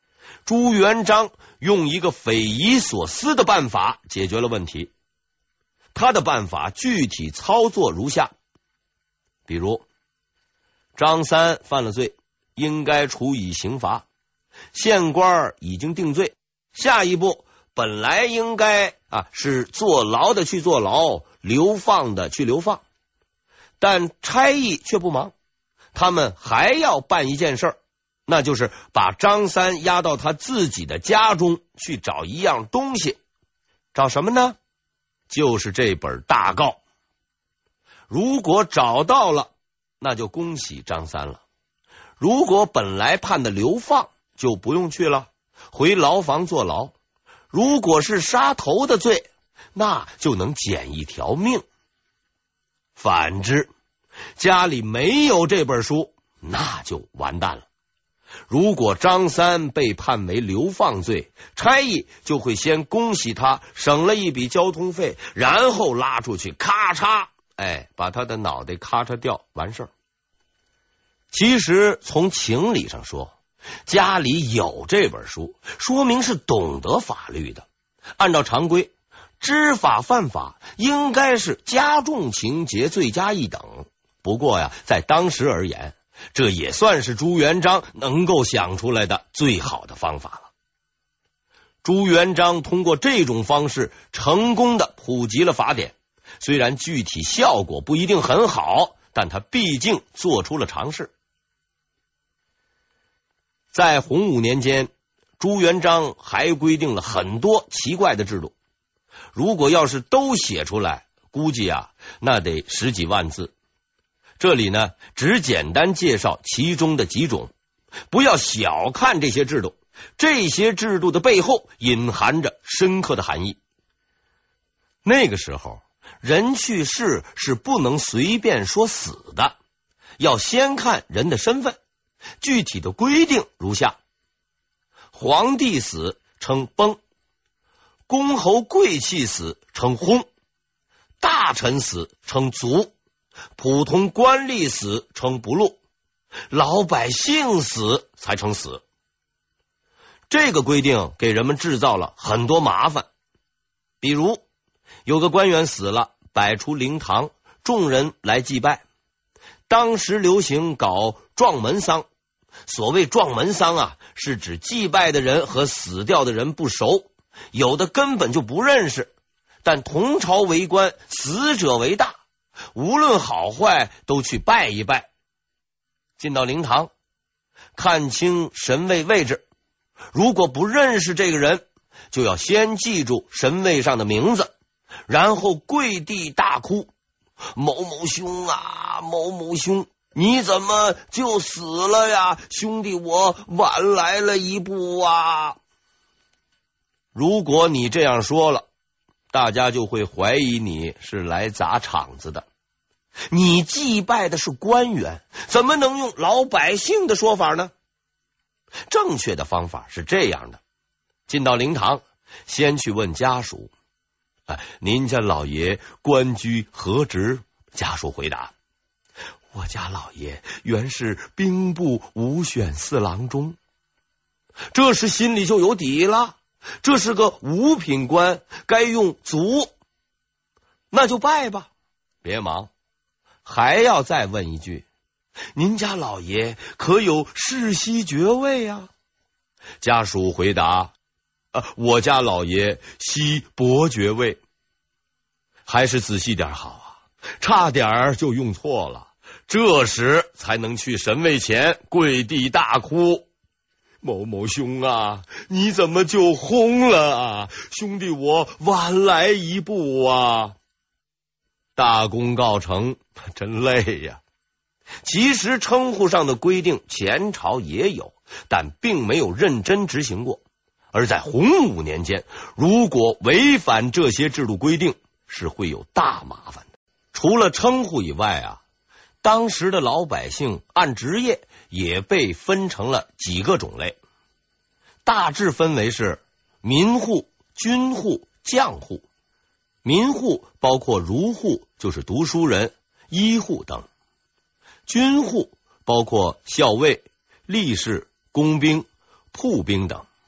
朱元璋用一个匪夷所思的办法解决了问题。他的办法具体操作如下：比如，张三犯了罪，应该处以刑罚，县官已经定罪，下一步本来应该啊是坐牢的去坐牢，流放的去流放，但差役却不忙，他们还要办一件事儿，那就是把张三押到他自己的家中去找一样东西。找什么呢？就是这本大告。如果找到了，那就恭喜张三了；如果本来判的流放，就不用去了，回牢房坐牢；如果是杀头的罪，那就能捡一条命。反之，家里没有这本书，那就完蛋了。如果张三被判为流放罪，差役就会先恭喜他省了一笔交通费，然后拉出去咔嚓，哎，把他的脑袋咔嚓掉，完事儿。其实从情理上说，家里有这本书，说明是懂得法律的。按照常规，知法犯法应该是加重情节，罪加一等。不过呀，在当时而言，这也算是朱元璋能够想出来的最好的方法了。朱元璋通过这种方式成功的普及了法典，虽然具体效果不一定很好，但他毕竟做出了尝试。在洪武年间，朱元璋还规定了很多奇怪的制度，如果要是都写出来，估计啊那得十几万字。这里呢，只简单介绍其中的几种，不要小看这些制度，这些制度的背后隐含着深刻的含义。那个时候，人去世是不能随便说死的，要先看人的身份。具体的规定如下：皇帝死称崩，公侯贵戚死称薨，大臣死称卒，普通官吏死称不禄，老百姓死才称死。这个规定给人们制造了很多麻烦，比如有个官员死了，摆出灵堂，众人来祭拜。当时流行搞撞门丧，所谓撞门丧啊，是指祭拜的人和死掉的人不熟，有的根本就不认识，但同朝为官，死者为大，无论好坏都去拜一拜。进到灵堂，看清神位位置，如果不认识这个人，就要先记住神位上的名字，然后跪地大哭：某某兄啊，某某兄，你怎么就死了呀？兄弟，我晚来了一步啊！如果你这样说了，大家就会怀疑你是来砸场子的。你祭拜的是官员，怎么能用老百姓的说法呢？正确的方法是这样的：进到灵堂，先去问家属：哎，您家老爷官居何职？家属回答：我家老爷原是兵部武选四郎中。这时心里就有底了，这是个五品官，该用卒，那就拜吧。别忙，还要再问一句：您家老爷可有世袭爵位呀？家属回答：啊，我家老爷袭伯爵位。还是仔细点好啊，差点就用错了。这时才能去神位前跪地大哭：某某兄啊，你怎么就轰了啊？兄弟，我晚来一步啊！大功告成，真累呀。其实称呼上的规定前朝也有，但并没有认真执行过。而在洪武年间，如果违反这些制度规定，是会有大麻烦的。除了称呼以外啊，当时的老百姓按职业也被分成了几个种类，大致分为是民户、军户、将户。民户包括儒户，就是读书人、医户等；军户包括校尉、吏士、工兵、铺兵等；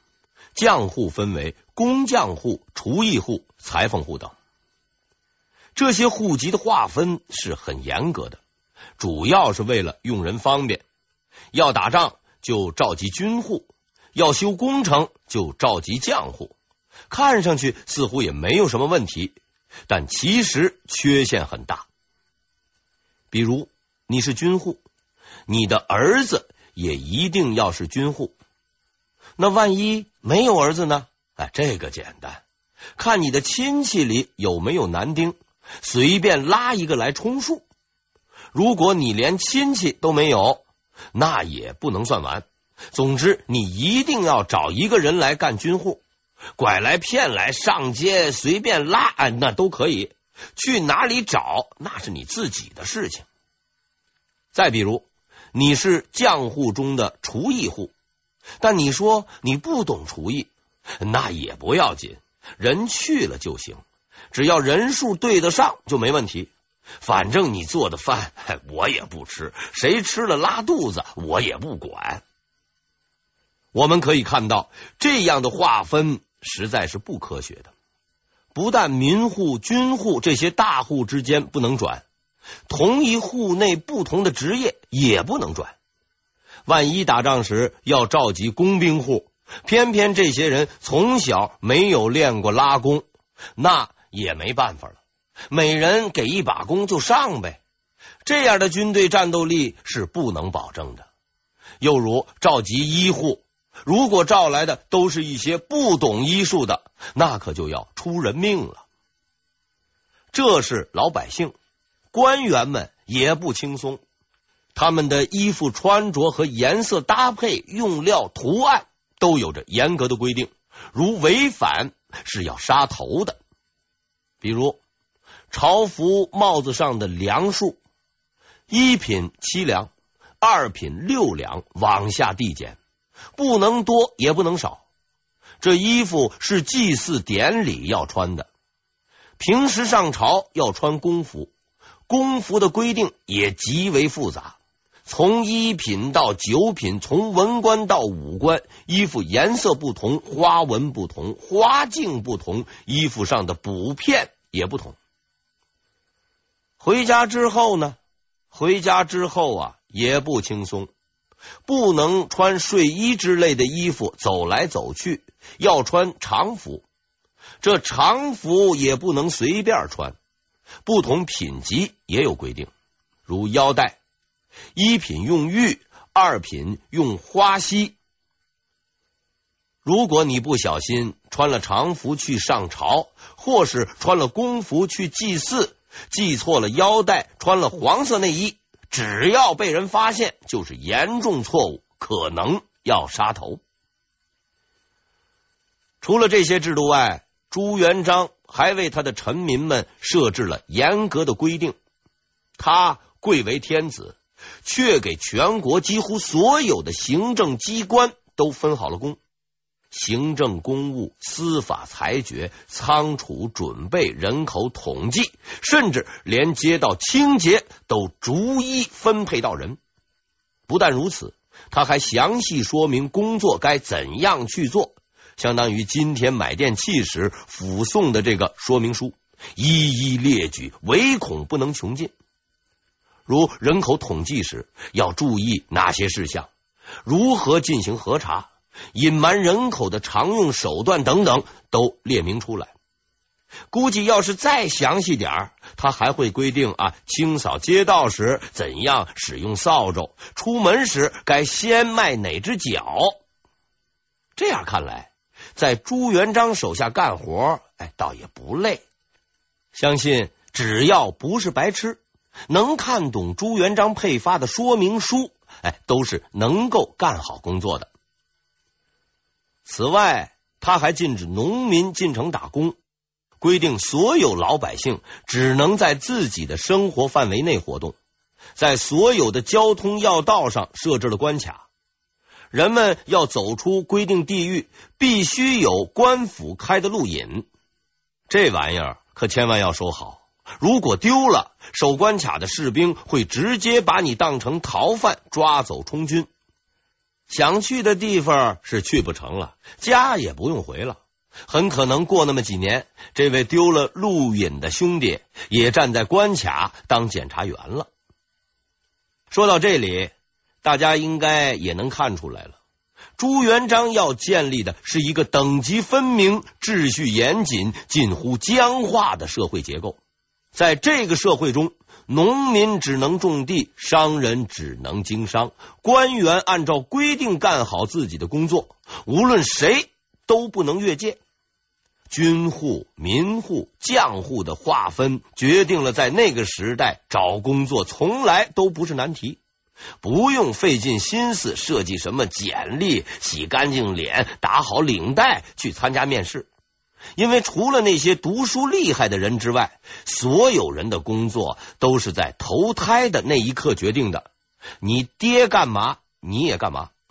将户分为工匠户、厨艺户、裁缝户等。这些户籍的划分是很严格的，主要是为了用人方便。要打仗就召集军户，要修工程就召集匠户。看上去似乎也没有什么问题，但其实缺陷很大。比如你是军户，你的儿子也一定要是军户。那万一没有儿子呢？哎，这个简单，看你的亲戚里有没有男丁，随便拉一个来充数。如果你连亲戚都没有，那也不能算完。总之，你一定要找一个人来干军户，拐来骗来上街随便拉，哎，那都可以。去哪里找，那是你自己的事情。再比如，你是匠户中的厨艺户，但你说你不懂厨艺，那也不要紧，人去了就行，只要人数对得上就没问题。反正你做的饭我也不吃，谁吃了拉肚子我也不管。我们可以看到，这样的划分实在是不科学的。不但民户、军户这些大户之间不能转，同一户内不同的职业也不能转。万一打仗时要召集工兵户，偏偏这些人从小没有练过拉弓，那也没办法了，每人给一把弓就上呗。这样的军队战斗力是不能保证的。又如召集医户，如果召来的都是一些不懂医术的，那可就要出人命了。这是老百姓，官员们也不轻松，他们的衣服穿着和颜色搭配、用料、图案都有着严格的规定，如违反是要杀头的。比如朝服帽子上的梁数，一品七两，二品六两，往下递减，不能多也不能少。这衣服是祭祀典礼要穿的，平时上朝要穿公服，公服的规定也极为复杂，从一品到九品，从文官到武官，衣服颜色不同，花纹不同，花径不同，衣服上的补片也不同。回家之后呢？回家之后啊，也不轻松，不能穿睡衣之类的衣服走来走去，要穿常服。这常服也不能随便穿，不同品级也有规定，如腰带，一品用玉，二品用花锡。如果你不小心穿了常服去上朝，或是穿了公服去祭祀，系错了腰带，穿了黄色内衣，只要被人发现，就是严重错误，可能要杀头。除了这些制度外，朱元璋还为他的臣民们设置了严格的规定。他贵为天子，却给全国几乎所有的行政机关都分好了工。行政公务、司法裁决、仓储准备、人口统计，甚至连街道清洁都逐一分配到人。不但如此，他还详细说明工作该怎样去做，相当于今天买电器时附送的这个说明书，一一列举，唯恐不能穷尽。如人口统计时要注意哪些事项，如何进行核查，隐瞒人口的常用手段等等都列明出来。估计要是再详细点，他还会规定啊，清扫街道时怎样使用扫帚，出门时该先迈哪只脚。这样看来，在朱元璋手下干活，哎，倒也不累。相信只要不是白痴，能看懂朱元璋配发的说明书，哎，都是能够干好工作的。此外，他还禁止农民进城打工，规定所有老百姓只能在自己的生活范围内活动，在所有的交通要道上设置了关卡，人们要走出规定地域，必须有官府开的路引。这玩意儿可千万要收好，如果丢了，守关卡的士兵会直接把你当成逃犯抓走充军。 想去的地方是去不成了，家也不用回了。很可能过那么几年，这位丢了陆隐的兄弟也站在关卡当检察员了。说到这里，大家应该也能看出来了，朱元璋要建立的是一个等级分明、秩序严谨、近乎僵化的社会结构。在这个社会中，农民只能种地，商人只能经商，官员按照规定干好自己的工作，无论谁都不能越界。军户、民户、将户的划分决定了在那个时代找工作从来都不是难题，不用费尽心思设计什么简历，洗干净脸，打好领带去参加面试。因为除了那些读书厉害的人之外，所有人的工作都是在投胎的那一刻决定的，你爹干嘛你也干嘛。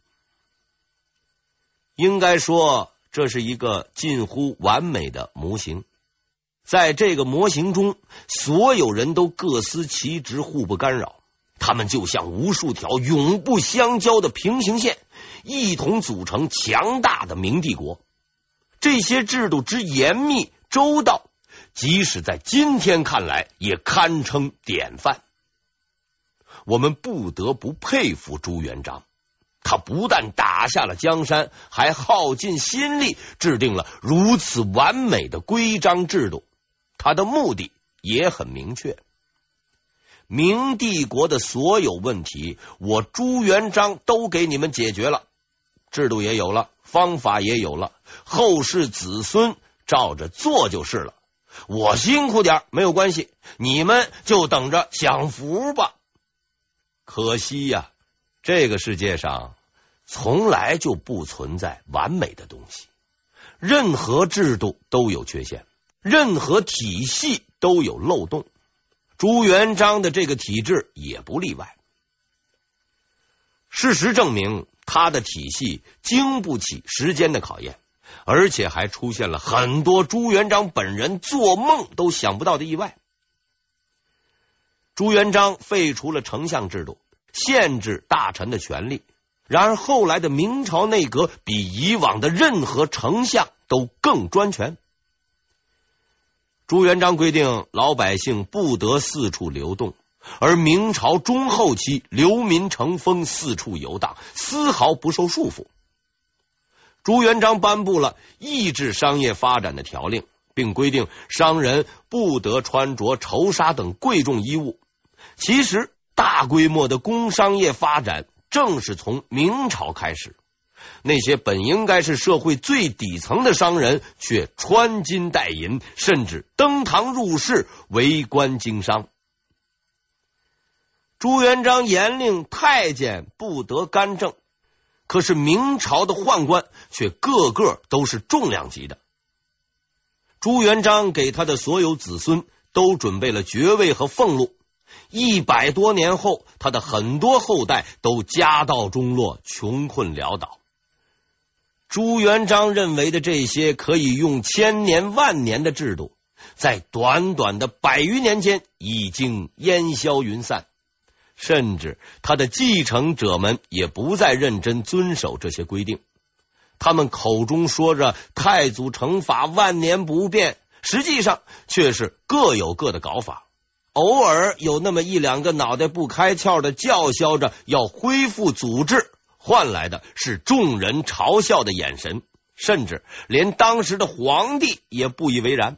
应该说这是一个近乎完美的模型，在这个模型中，所有人都各司其职，互不干扰，他们就像无数条永不相交的平行线，一同组成强大的明帝国。这些制度之严密周到，即使在今天看来也堪称典范。我们不得不佩服朱元璋，他不但打下了江山，还耗尽心力制定了如此完美的规章制度。他的目的也很明确，明帝国的所有问题，我朱元璋都给你们解决了，制度也有了，方法也有了，后世子孙照着做就是了。我辛苦点没有关系，你们就等着享福吧。可惜呀，这个世界上从来就不存在完美的东西，任何制度都有缺陷，任何体系都有漏洞，朱元璋的这个体制也不例外。事实证明，他的体系经不起时间的考验，而且还出现了很多朱元璋本人做梦都想不到的意外。朱元璋废除了丞相制度，限制大臣的权力，然而后来的明朝内阁比以往的任何丞相都更专权。朱元璋规定老百姓不得四处流动，而明朝中后期流民成风，四处游荡，丝毫不受束缚。朱元璋颁布了抑制商业发展的条令，并规定商人不得穿着绸纱等贵重衣物。其实大规模的工商业发展正是从明朝开始，那些本应该是社会最底层的商人却穿金戴银，甚至登堂入室为官经商。朱元璋严令太监不得干政，可是明朝的宦官却个个都是重量级的。朱元璋给他的所有子孙都准备了爵位和俸禄，一百多年后，他的很多后代都家道中落，穷困潦倒。朱元璋认为的这些可以用千年万年的制度，在短短的百余年间已经烟消云散，甚至他的继承者们也不再认真遵守这些规定。他们口中说着太祖成法万年不变，实际上却是各有各的搞法。偶尔有那么一两个脑袋不开窍的叫嚣着要恢复祖制，换来的是众人嘲笑的眼神，甚至连当时的皇帝也不以为然。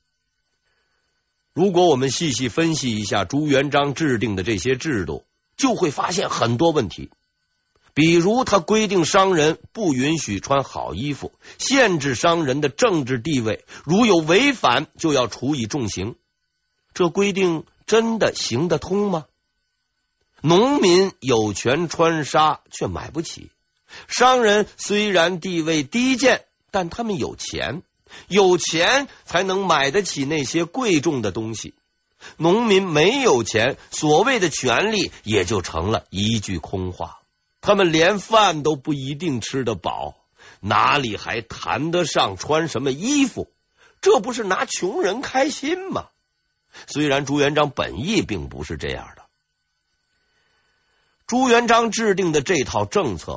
如果我们细细分析一下朱元璋制定的这些制度，就会发现很多问题。比如他规定商人不允许穿好衣服，限制商人的政治地位，如有违反就要处以重刑。这规定真的行得通吗？农民有权穿纱，却买不起；商人虽然地位低贱，但他们有钱，有钱才能买得起那些贵重的东西。农民没有钱，所谓的权利也就成了一句空话。他们连饭都不一定吃得饱，哪里还谈得上穿什么衣服？这不是拿穷人开心吗？虽然朱元璋本意并不是这样的。朱元璋制定的这套政策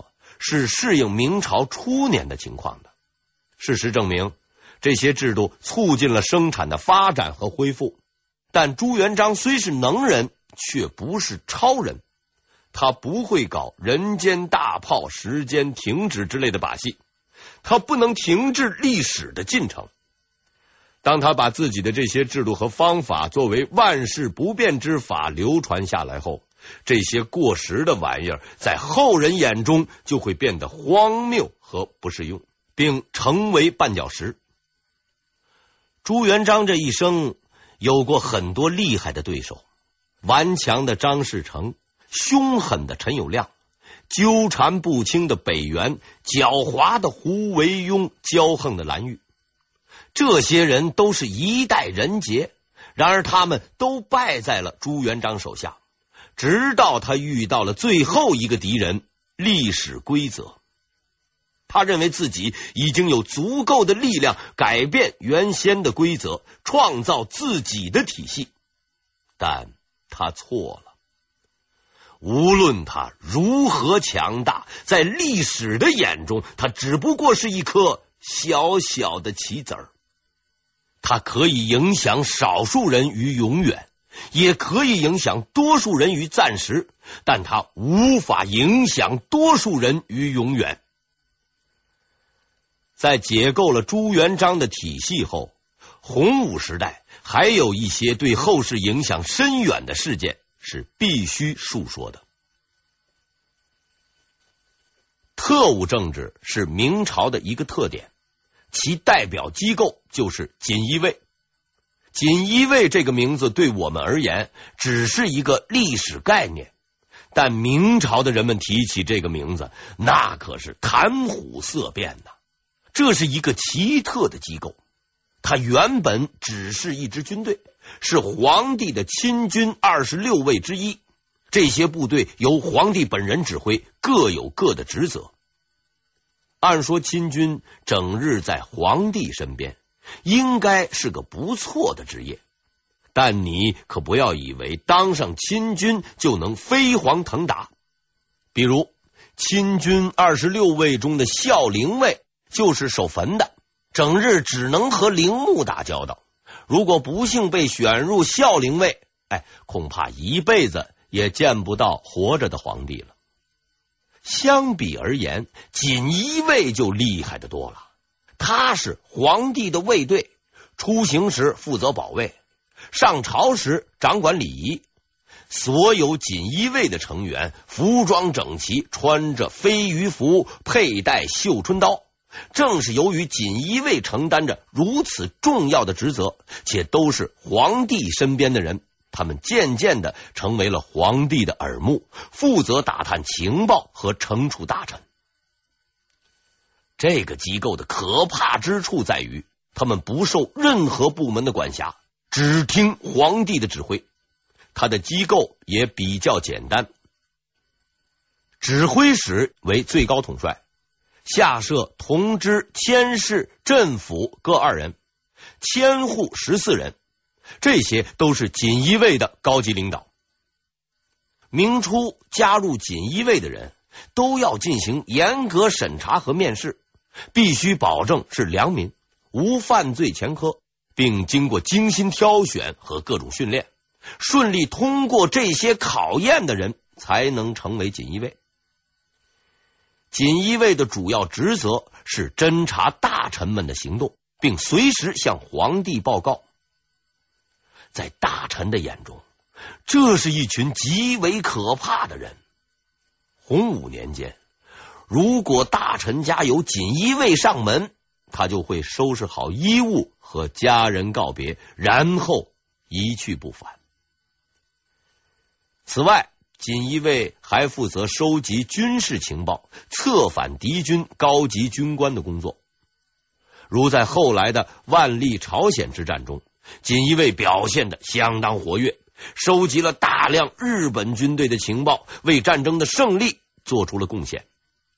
是适应明朝初年的情况的。事实证明，这些制度促进了生产的发展和恢复。但朱元璋虽是能人，却不是超人，他不会搞人间大炮、时间停止之类的把戏，他不能停滞历史的进程。当他把自己的这些制度和方法作为万世不变之法流传下来后，这些过时的玩意儿在后人眼中就会变得荒谬和不适用，并成为绊脚石。朱元璋这一生有过很多厉害的对手，顽强的张士诚，凶狠的陈友谅，纠缠不清的北元，狡猾的胡惟庸，骄横的蓝玉。这些人都是一代人杰，然而他们都败在了朱元璋手下，直到他遇到了最后一个敌人——历史规则。他认为自己已经有足够的力量改变原先的规则，创造自己的体系，但他错了。无论他如何强大，在历史的眼中，他只不过是一颗小小的棋子儿。他可以影响少数人于永远，也可以影响多数人于暂时，但他无法影响多数人于永远。在解构了朱元璋的体系后，洪武时代还有一些对后世影响深远的事件是必须述说的。特务政治是明朝的一个特点，其代表机构就是锦衣卫。锦衣卫这个名字对我们而言只是一个历史概念，但明朝的人们提起这个名字，那可是谈虎色变呐。这是一个奇特的机构，它原本只是一支军队，是皇帝的亲军二十六卫之一。这些部队由皇帝本人指挥，各有各的职责。按说亲军整日在皇帝身边，应该是个不错的职业，但你可不要以为当上亲军就能飞黄腾达。比如亲军二十六卫中的孝陵卫就是守坟的，整日只能和陵墓打交道。如果不幸被选入孝陵卫，哎，恐怕一辈子也见不到活着的皇帝了。相比而言，锦衣卫就厉害得多了。他是皇帝的卫队，出行时负责保卫，上朝时掌管礼仪。所有锦衣卫的成员服装整齐，穿着飞鱼服，佩戴绣春刀。正是由于锦衣卫承担着如此重要的职责，且都是皇帝身边的人，他们渐渐的成为了皇帝的耳目，负责打探情报和惩处大臣。这个机构的可怕之处在于，他们不受任何部门的管辖，只听皇帝的指挥。他的机构也比较简单，指挥使为最高统帅，下设同知、佥事、镇抚各二人，千户十四人，这些都是锦衣卫的高级领导。明初加入锦衣卫的人都要进行严格审查和面试，必须保证是良民，无犯罪前科，并经过精心挑选和各种训练，顺利通过这些考验的人才能成为锦衣卫。锦衣卫的主要职责是侦查大臣们的行动，并随时向皇帝报告。在大臣的眼中，这是一群极为可怕的人。洪武年间，如果大臣家有锦衣卫上门，他就会收拾好衣物和家人告别，然后一去不返。此外，锦衣卫还负责收集军事情报，策反敌军高级军官的工作。如在后来的万历朝鲜之战中，锦衣卫表现得相当活跃，收集了大量日本军队的情报，为战争的胜利做出了贡献。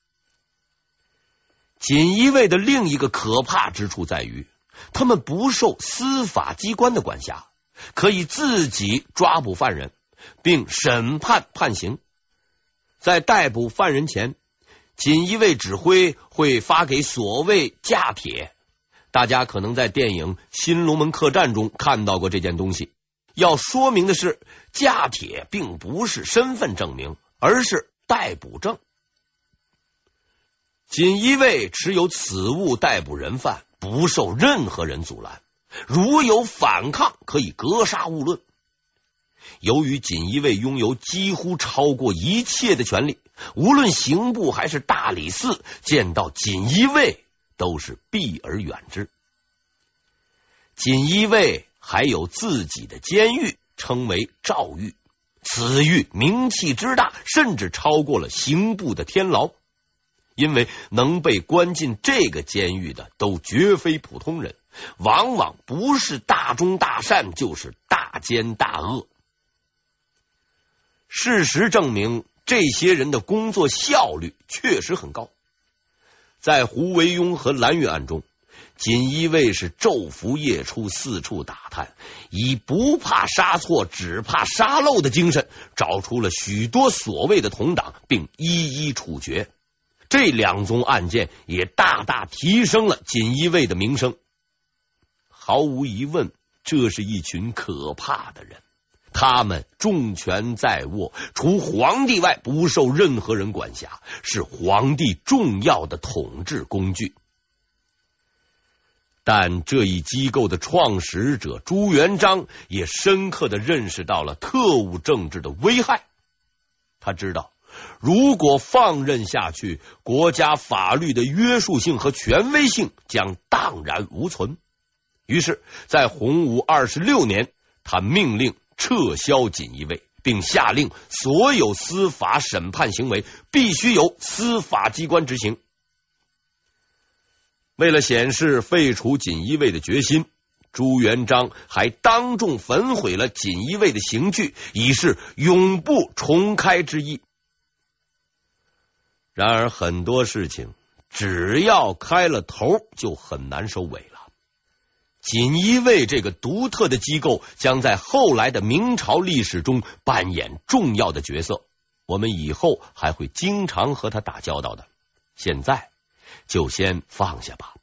锦衣卫的另一个可怕之处在于，他们不受司法机关的管辖，可以自己抓捕犯人并审判判刑。在逮捕犯人前， 锦衣卫指挥会发给所谓驾帖，大家可能在电影《新龙门客栈》中看到过这件东西。要说明的是，驾帖并不是身份证明，而是逮捕证。锦衣卫持有此物逮捕人犯，不受任何人阻拦，如有反抗，可以格杀勿论。由于锦衣卫拥有几乎超过一切的权利，无论刑部还是大理寺，见到锦衣卫都是避而远之。锦衣卫还有自己的监狱，称为诏狱，此狱名气之大，甚至超过了刑部的天牢。因为能被关进这个监狱的都绝非普通人，往往不是大忠大善，就是大奸大恶。事实证明，这些人的工作效率确实很高。在胡惟庸和蓝玉案中，锦衣卫是昼伏夜出，四处打探，以不怕杀错只怕杀漏的精神，找出了许多所谓的同党，并一一处决。这两宗案件也大大提升了锦衣卫的名声。毫无疑问，这是一群可怕的人，他们重权在握，除皇帝外不受任何人管辖，是皇帝重要的统治工具。但这一机构的创始者朱元璋也深刻地认识到了特务政治的危害。他知道，如果放任下去，国家法律的约束性和权威性将荡然无存。于是在洪武二十六年，他命令撤销锦衣卫，并下令所有司法审判行为必须由司法机关执行。为了显示废除锦衣卫的决心，朱元璋还当众焚毁了锦衣卫的刑具，以示永不重开之意。然而很多事情只要开了头，就很难收尾了。锦衣卫这个独特的机构将在后来的明朝历史中扮演重要的角色，我们以后还会经常和他打交道的。现在就先放下吧。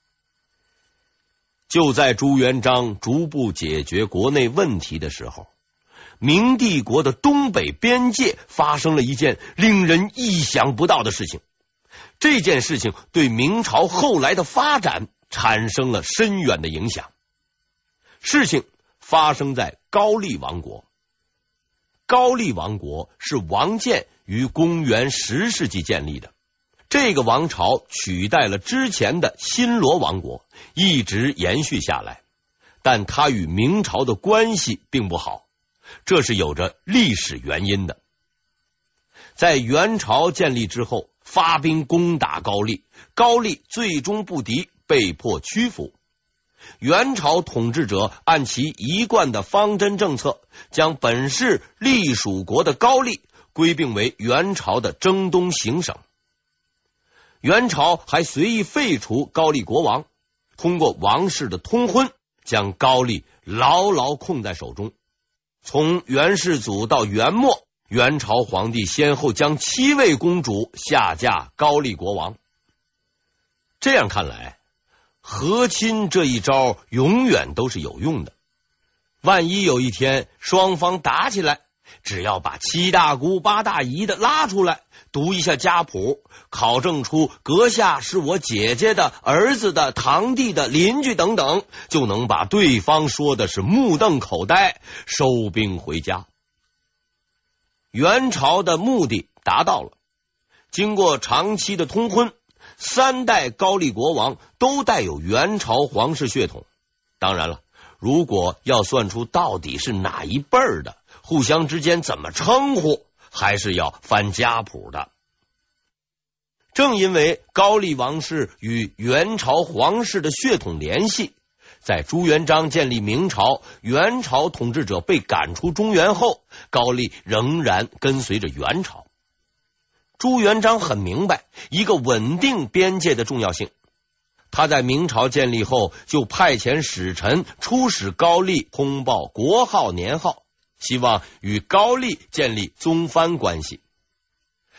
就在朱元璋逐步解决国内问题的时候，明帝国的东北边界发生了一件令人意想不到的事情。这件事情对明朝后来的发展产生了深远的影响。事情发生在高丽王国。高丽王国是王建于公元十世纪建立的，这个王朝取代了之前的新罗王国，一直延续下来，但它与明朝的关系并不好，这是有着历史原因的。在元朝建立之后，发兵攻打高丽，高丽最终不敌，被迫屈服。元朝统治者按其一贯的方针政策，将本是隶属国的高丽归并为元朝的征东行省。元朝还随意废除高丽国王，通过王室的通婚，将高丽牢牢控在手中。从元世祖到元末，元朝皇帝先后将七位公主下嫁高丽国王。这样看来，和亲这一招永远都是有用的。万一有一天双方打起来，只要把七大姑八大姨的拉出来，读一下家谱，考证出阁下是我姐姐的、儿子的、堂弟的、邻居等等，就能把对方说的是目瞪口呆，收兵回家。元朝的目的达到了，经过长期的通婚，三代高丽国王都带有元朝皇室血统。当然了，如果要算出到底是哪一辈儿的，互相之间怎么称呼，还是要翻家谱的。正因为高丽王室与元朝皇室的血统联系，在朱元璋建立明朝，元朝统治者被赶出中原后，高丽仍然跟随着元朝。朱元璋很明白一个稳定边界的重要性，他在明朝建立后就派遣使臣出使高丽，通报国号年号，希望与高丽建立宗藩关系。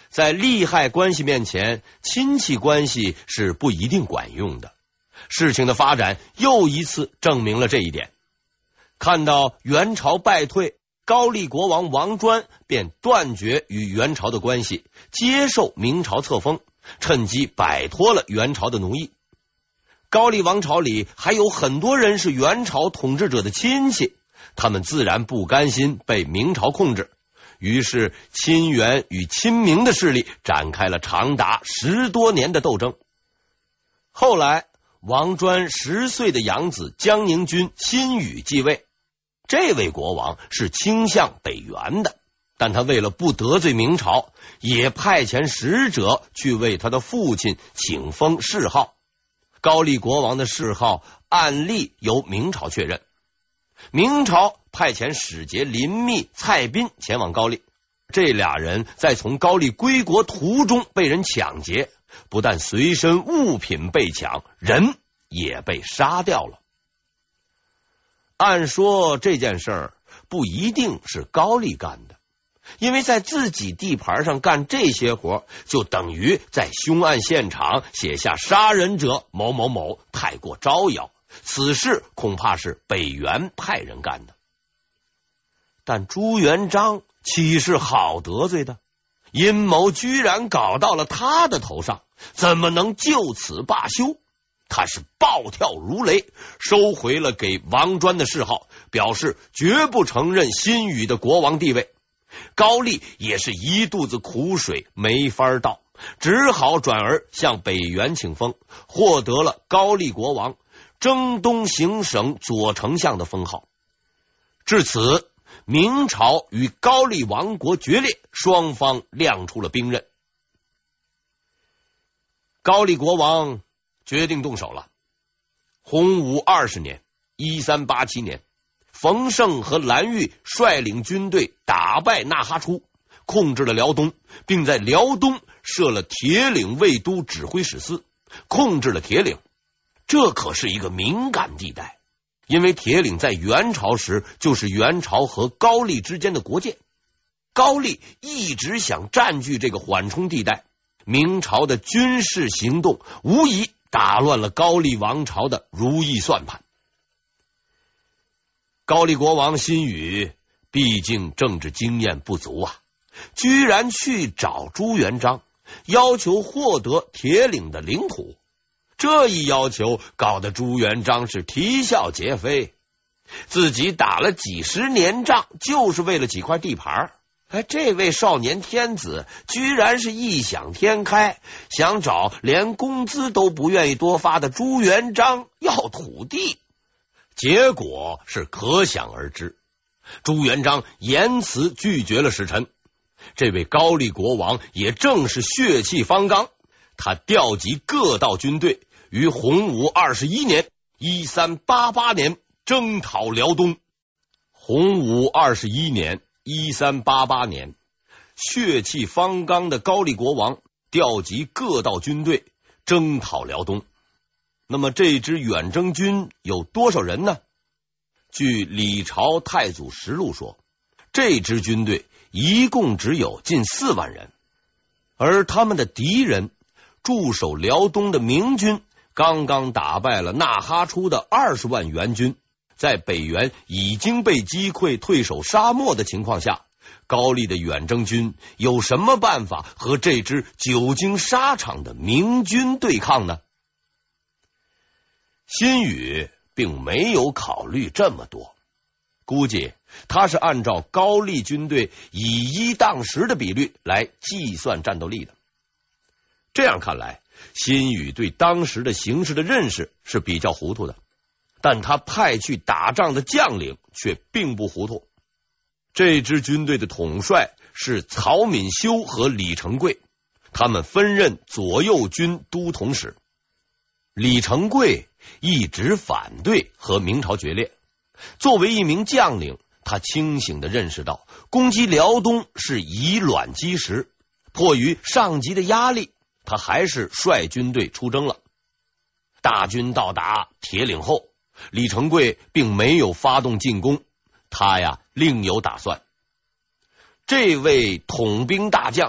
在利害关系面前，亲戚关系是不一定管用的。事情的发展又一次证明了这一点。看到元朝败退，高丽国王王专便断绝与元朝的关系，接受明朝册封，趁机摆脱了元朝的奴役。高丽王朝里还有很多人是元朝统治者的亲戚，他们自然不甘心被明朝控制，于是亲元与亲明的势力展开了长达十多年的斗争。后来王专十岁的养子江宁君辛宇继位，这位国王是倾向北元的，但他为了不得罪明朝，也派遣使者去为他的父亲请封谥号。高丽国王的谥号按例由明朝确认，明朝派遣使节林密、蔡斌前往高丽，这俩人在从高丽归国途中被人抢劫，不但随身物品被抢，人也被杀掉了。按说这件事儿不一定是高丽干的，因为在自己地盘上干这些活，就等于在凶案现场写下杀人者某某某，太过招摇，此事恐怕是北元派人干的。但朱元璋岂是好得罪的？阴谋居然搞到了他的头上，怎么能就此罢休？他是暴跳如雷，收回了给王专的谥号，表示绝不承认辛宇的国王地位。高丽也是一肚子苦水没法倒，只好转而向北元请封，获得了高丽国王、征东行省左丞相的封号。至此，明朝与高丽王国决裂，双方亮出了兵刃。高丽国王决定动手了。洪武二十年一三八七年，冯胜和蓝玉率领军队打败纳哈出，控制了辽东，并在辽东设了铁岭卫都指挥使司，控制了铁岭。这可是一个敏感地带，因为铁岭在元朝时就是元朝和高丽之间的国界，高丽一直想占据这个缓冲地带，明朝的军事行动无疑打乱了高丽王朝的如意算盘。高丽国王辛宇毕竟政治经验不足啊，居然去找朱元璋，要求获得铁岭的领土。这一要求搞得朱元璋是啼笑皆非，自己打了几十年仗，就是为了几块地盘。哎，这位少年天子居然是异想天开，想找连工资都不愿意多发的朱元璋要土地，结果是可想而知。朱元璋严词拒绝了使臣，这位高丽国王也正是血气方刚，他调集各道军队，于洪武二十一年一三八八年征讨辽东。洪武二十一年一三八八年，血气方刚的高丽国王调集各道军队征讨辽东。那么这支远征军有多少人呢？据李朝太祖实录说，这支军队一共只有近四万人，而他们的敌人驻守辽东的明军刚刚打败了纳哈出的二十万援军，在北元已经被击溃退守沙漠的情况下，高丽的远征军有什么办法和这支久经沙场的明军对抗呢？辛宇并没有考虑这么多，估计他是按照高丽军队以一当十的比率来计算战斗力的。这样看来，辛宇对当时的形势的认识是比较糊涂的，但他派去打仗的将领却并不糊涂。这支军队的统帅是曹敏修和李成桂，他们分任左右军都统使。李成桂一直反对和明朝决裂，作为一名将领，他清醒地认识到攻击辽东是以卵击石，迫于上级的压力，他还是率军队出征了。大军到达铁岭后，李成桂并没有发动进攻，他呀另有打算。这位统兵大将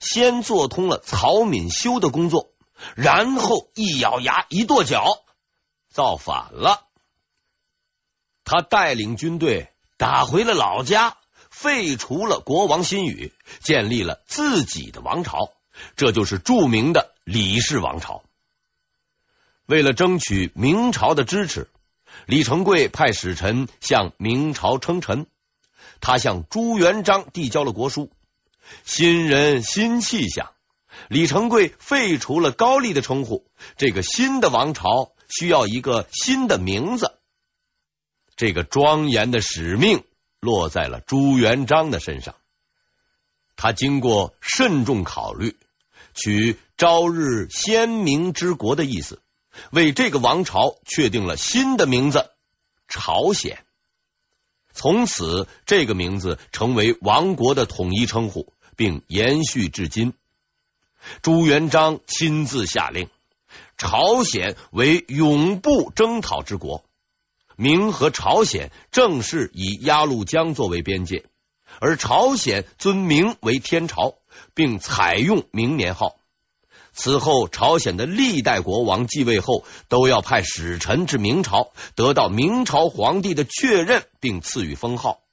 先做通了曹敏修的工作，然后一咬牙一跺脚，造反了。他带领军队打回了老家，废除了国王辛宇，建立了自己的王朝，这就是著名的李氏王朝。为了争取明朝的支持，李成桂派使臣向明朝称臣，他向朱元璋递交了国书。新人新气象，李成桂废除了高丽的称呼，这个新的王朝需要一个新的名字。这个庄严的使命落在了朱元璋的身上。他经过慎重考虑，取朝日鲜明之国的意思，为这个王朝确定了新的名字朝鲜。从此这个名字成为王国的统一称呼，并延续至今。朱元璋亲自下令，朝鲜为永不征讨之国。明和朝鲜正式以鸭绿江作为边界，而朝鲜尊明为天朝，并采用明年号。此后朝鲜的历代国王继位后，都要派使臣至明朝，得到明朝皇帝的确认，并赐予封号。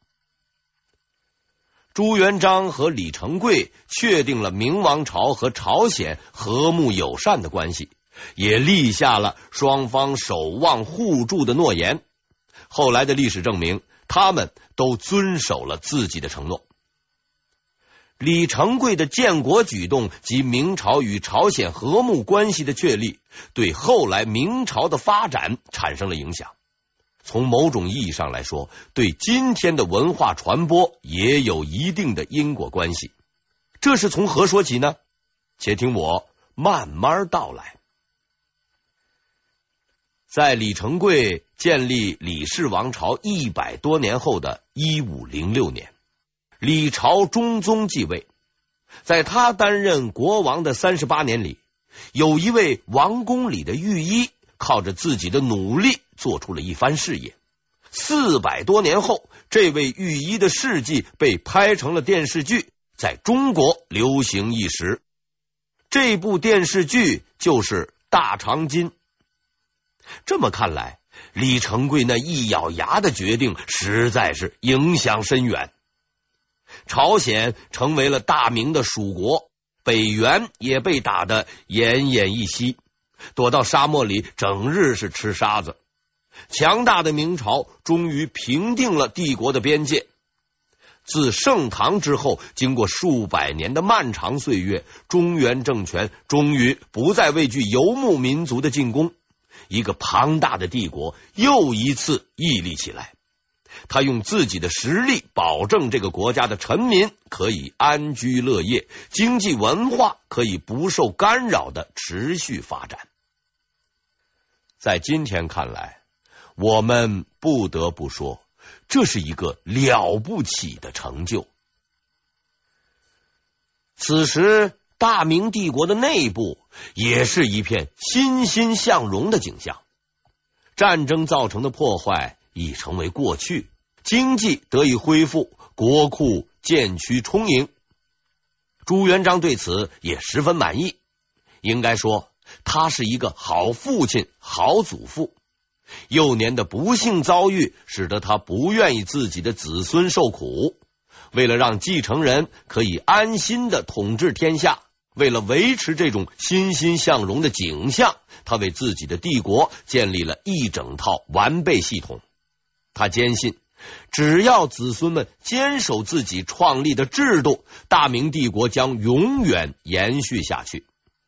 朱元璋和李成桂确定了明王朝和朝鲜和睦友善的关系，也立下了双方守望互助的诺言。后来的历史证明，他们都遵守了自己的承诺。李成桂的建国举动及明朝与朝鲜和睦关系的确立，对后来明朝的发展产生了影响。从某种意义上来说，对今天的文化传播也有一定的因果关系。这是从何说起呢？且听我慢慢道来。在李成桂建立李氏王朝一百多年后的一五零六年，李朝中宗继位。在他担任国王的三十八年里，有一位王宫里的御医，靠着自己的努力做出了一番事业。四百多年后，这位御医的事迹被拍成了电视剧，在中国流行一时。这部电视剧就是《大长今》。这么看来，李成桂那一咬牙的决定实在是影响深远。朝鲜成为了大明的属国，北元也被打得奄奄一息，躲到沙漠里整日是吃沙子。强大的明朝终于平定了帝国的边界。自盛唐之后，经过数百年的漫长岁月，中原政权终于不再畏惧游牧民族的进攻，一个庞大的帝国又一次屹立起来。他用自己的实力保证这个国家的臣民可以安居乐业，经济文化可以不受干扰的持续发展。在今天看来，我们不得不说，这是一个了不起的成就。此时大明帝国的内部也是一片欣欣向荣的景象，战争造成的破坏已成为过去，经济得以恢复，国库渐趋充盈。朱元璋对此也十分满意，应该说他是一个好父亲、好祖父。幼年的不幸遭遇使得他不愿意自己的子孙受苦，为了让继承人可以安心的统治天下，为了维持这种欣欣向荣的景象，他为自己的帝国建立了一整套完备系统。他坚信，只要子孙们坚守自己创立的制度，大明帝国将永远延续下去。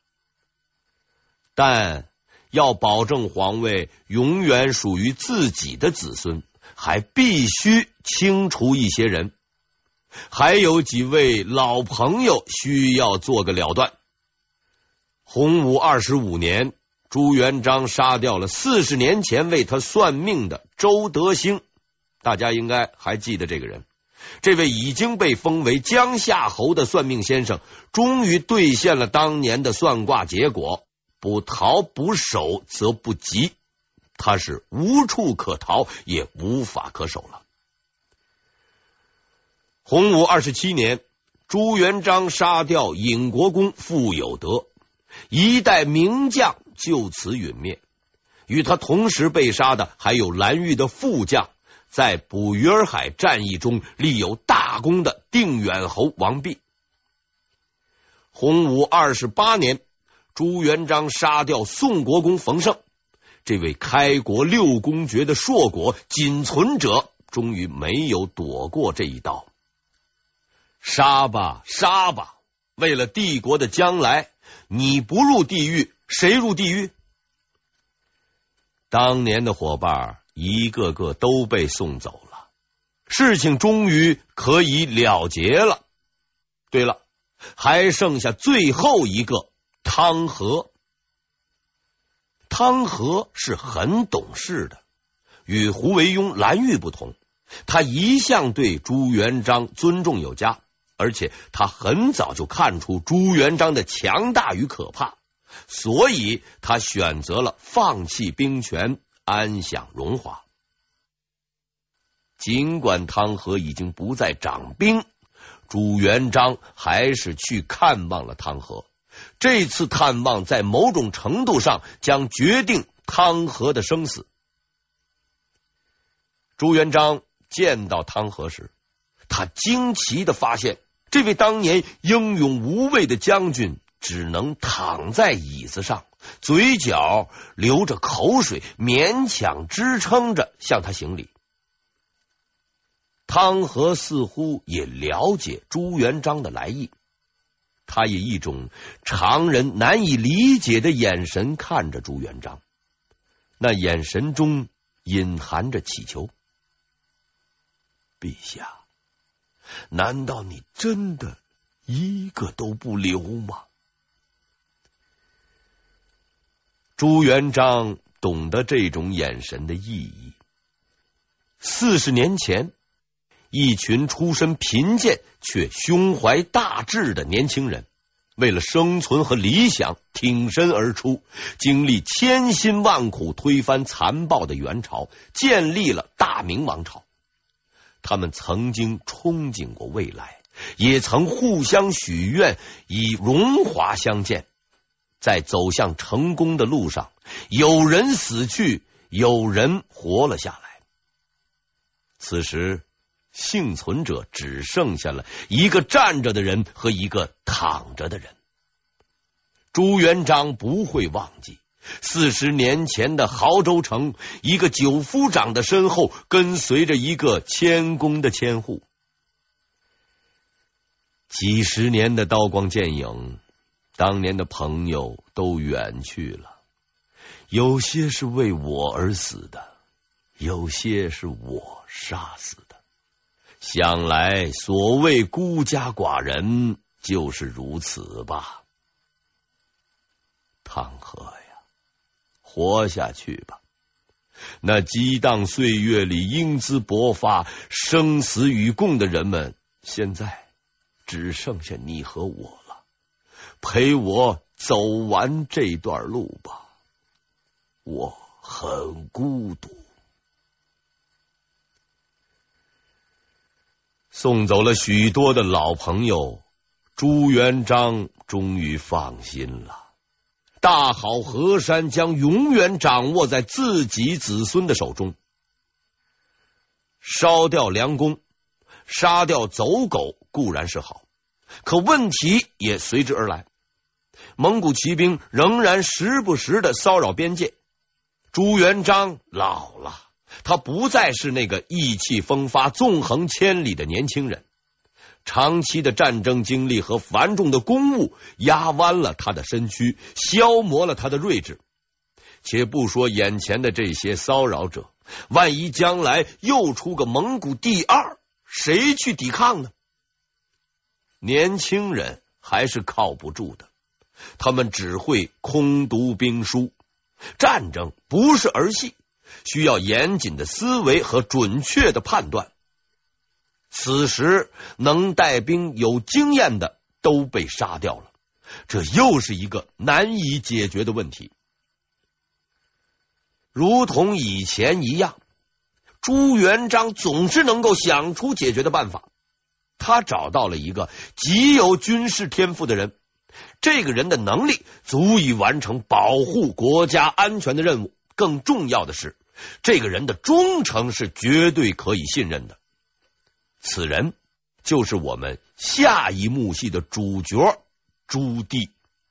但要保证皇位永远属于自己的子孙，还必须清除一些人。还有几位老朋友需要做个了断。洪武二十五年，朱元璋杀掉了四十年前为他算命的周德兴，大家应该还记得这个人。这位已经被封为江夏侯的算命先生，终于兑现了当年的算卦结果，不逃不守则不及，他是无处可逃，也无法可守了。洪武二十七年， 朱元璋杀掉尹国公傅有德，一代名将就此陨灭。与他同时被杀的还有蓝玉的副将，在捕鱼儿海战役中立有大功的定远侯王弼。洪武二十八年，朱元璋杀掉宋国公冯胜，这位开国六公爵的硕果仅存者终于没有躲过这一刀。杀吧杀吧，为了帝国的将来，你不入地狱，谁入地狱？当年的伙伴一个个都被送走了，事情终于可以了结了。对了，还剩下最后一个汤和。汤和是很懂事的，与胡惟庸、蓝玉不同，他一向对朱元璋尊重有加，而且他很早就看出朱元璋的强大与可怕，所以他选择了放弃兵权，安享荣华。尽管汤和已经不再掌兵，朱元璋还是去看望了汤和。这次探望在某种程度上将决定汤和的生死。朱元璋见到汤和时，他惊奇地发现，这位当年英勇无畏的将军只能躺在椅子上，嘴角流着口水，勉强支撑着向他行礼。汤和似乎也了解朱元璋的来意，他以一种常人难以理解的眼神看着朱元璋，那眼神中隐含着祈求。陛下，难道你真的一个都不留吗？朱元璋懂得这种眼神的意义。四十年前，一群出身贫贱却胸怀大志的年轻人，为了生存和理想挺身而出，经历千辛万苦推翻残暴的元朝，建立了大明王朝。他们曾经憧憬过未来，也曾互相许愿以荣华相见。在走向成功的路上，有人死去，有人活了下来。此时幸存者只剩下了一个站着的人和一个躺着的人。朱元璋不会忘记四十年前的亳州城，一个九夫长的身后跟随着一个谦恭的千户。几十年的刀光剑影，当年的朋友都远去了，有些是为我而死的，有些是我杀死的。想来所谓孤家寡人就是如此吧。汤和呀，活下去吧。那激荡岁月里英姿勃发、生死与共的人们，现在只剩下你和我了。陪我走完这段路吧，我很孤独。送走了许多的老朋友，朱元璋终于放心了。大好河山将永远掌握在自己子孙的手中。烧掉良弓，杀掉走狗固然是好，可问题也随之而来。蒙古骑兵仍然时不时的骚扰边界。朱元璋老了，他不再是那个意气风发、纵横千里的年轻人。长期的战争经历和繁重的公务压弯了他的身躯，消磨了他的睿智。且不说眼前的这些骚扰者，万一将来又出个蒙古第二，谁去抵抗呢？年轻人还是靠不住的，他们只会空读兵书。战争不是儿戏，需要严谨的思维和准确的判断。此时能带兵有经验的都被杀掉了，这又是一个难以解决的问题。如同以前一样，朱元璋总是能够想出解决的办法。 他找到了一个极有军事天赋的人，这个人的能力足以完成保护国家安全的任务，更重要的是，这个人的忠诚是绝对可以信任的。此人就是我们下一幕戏的主角朱棣。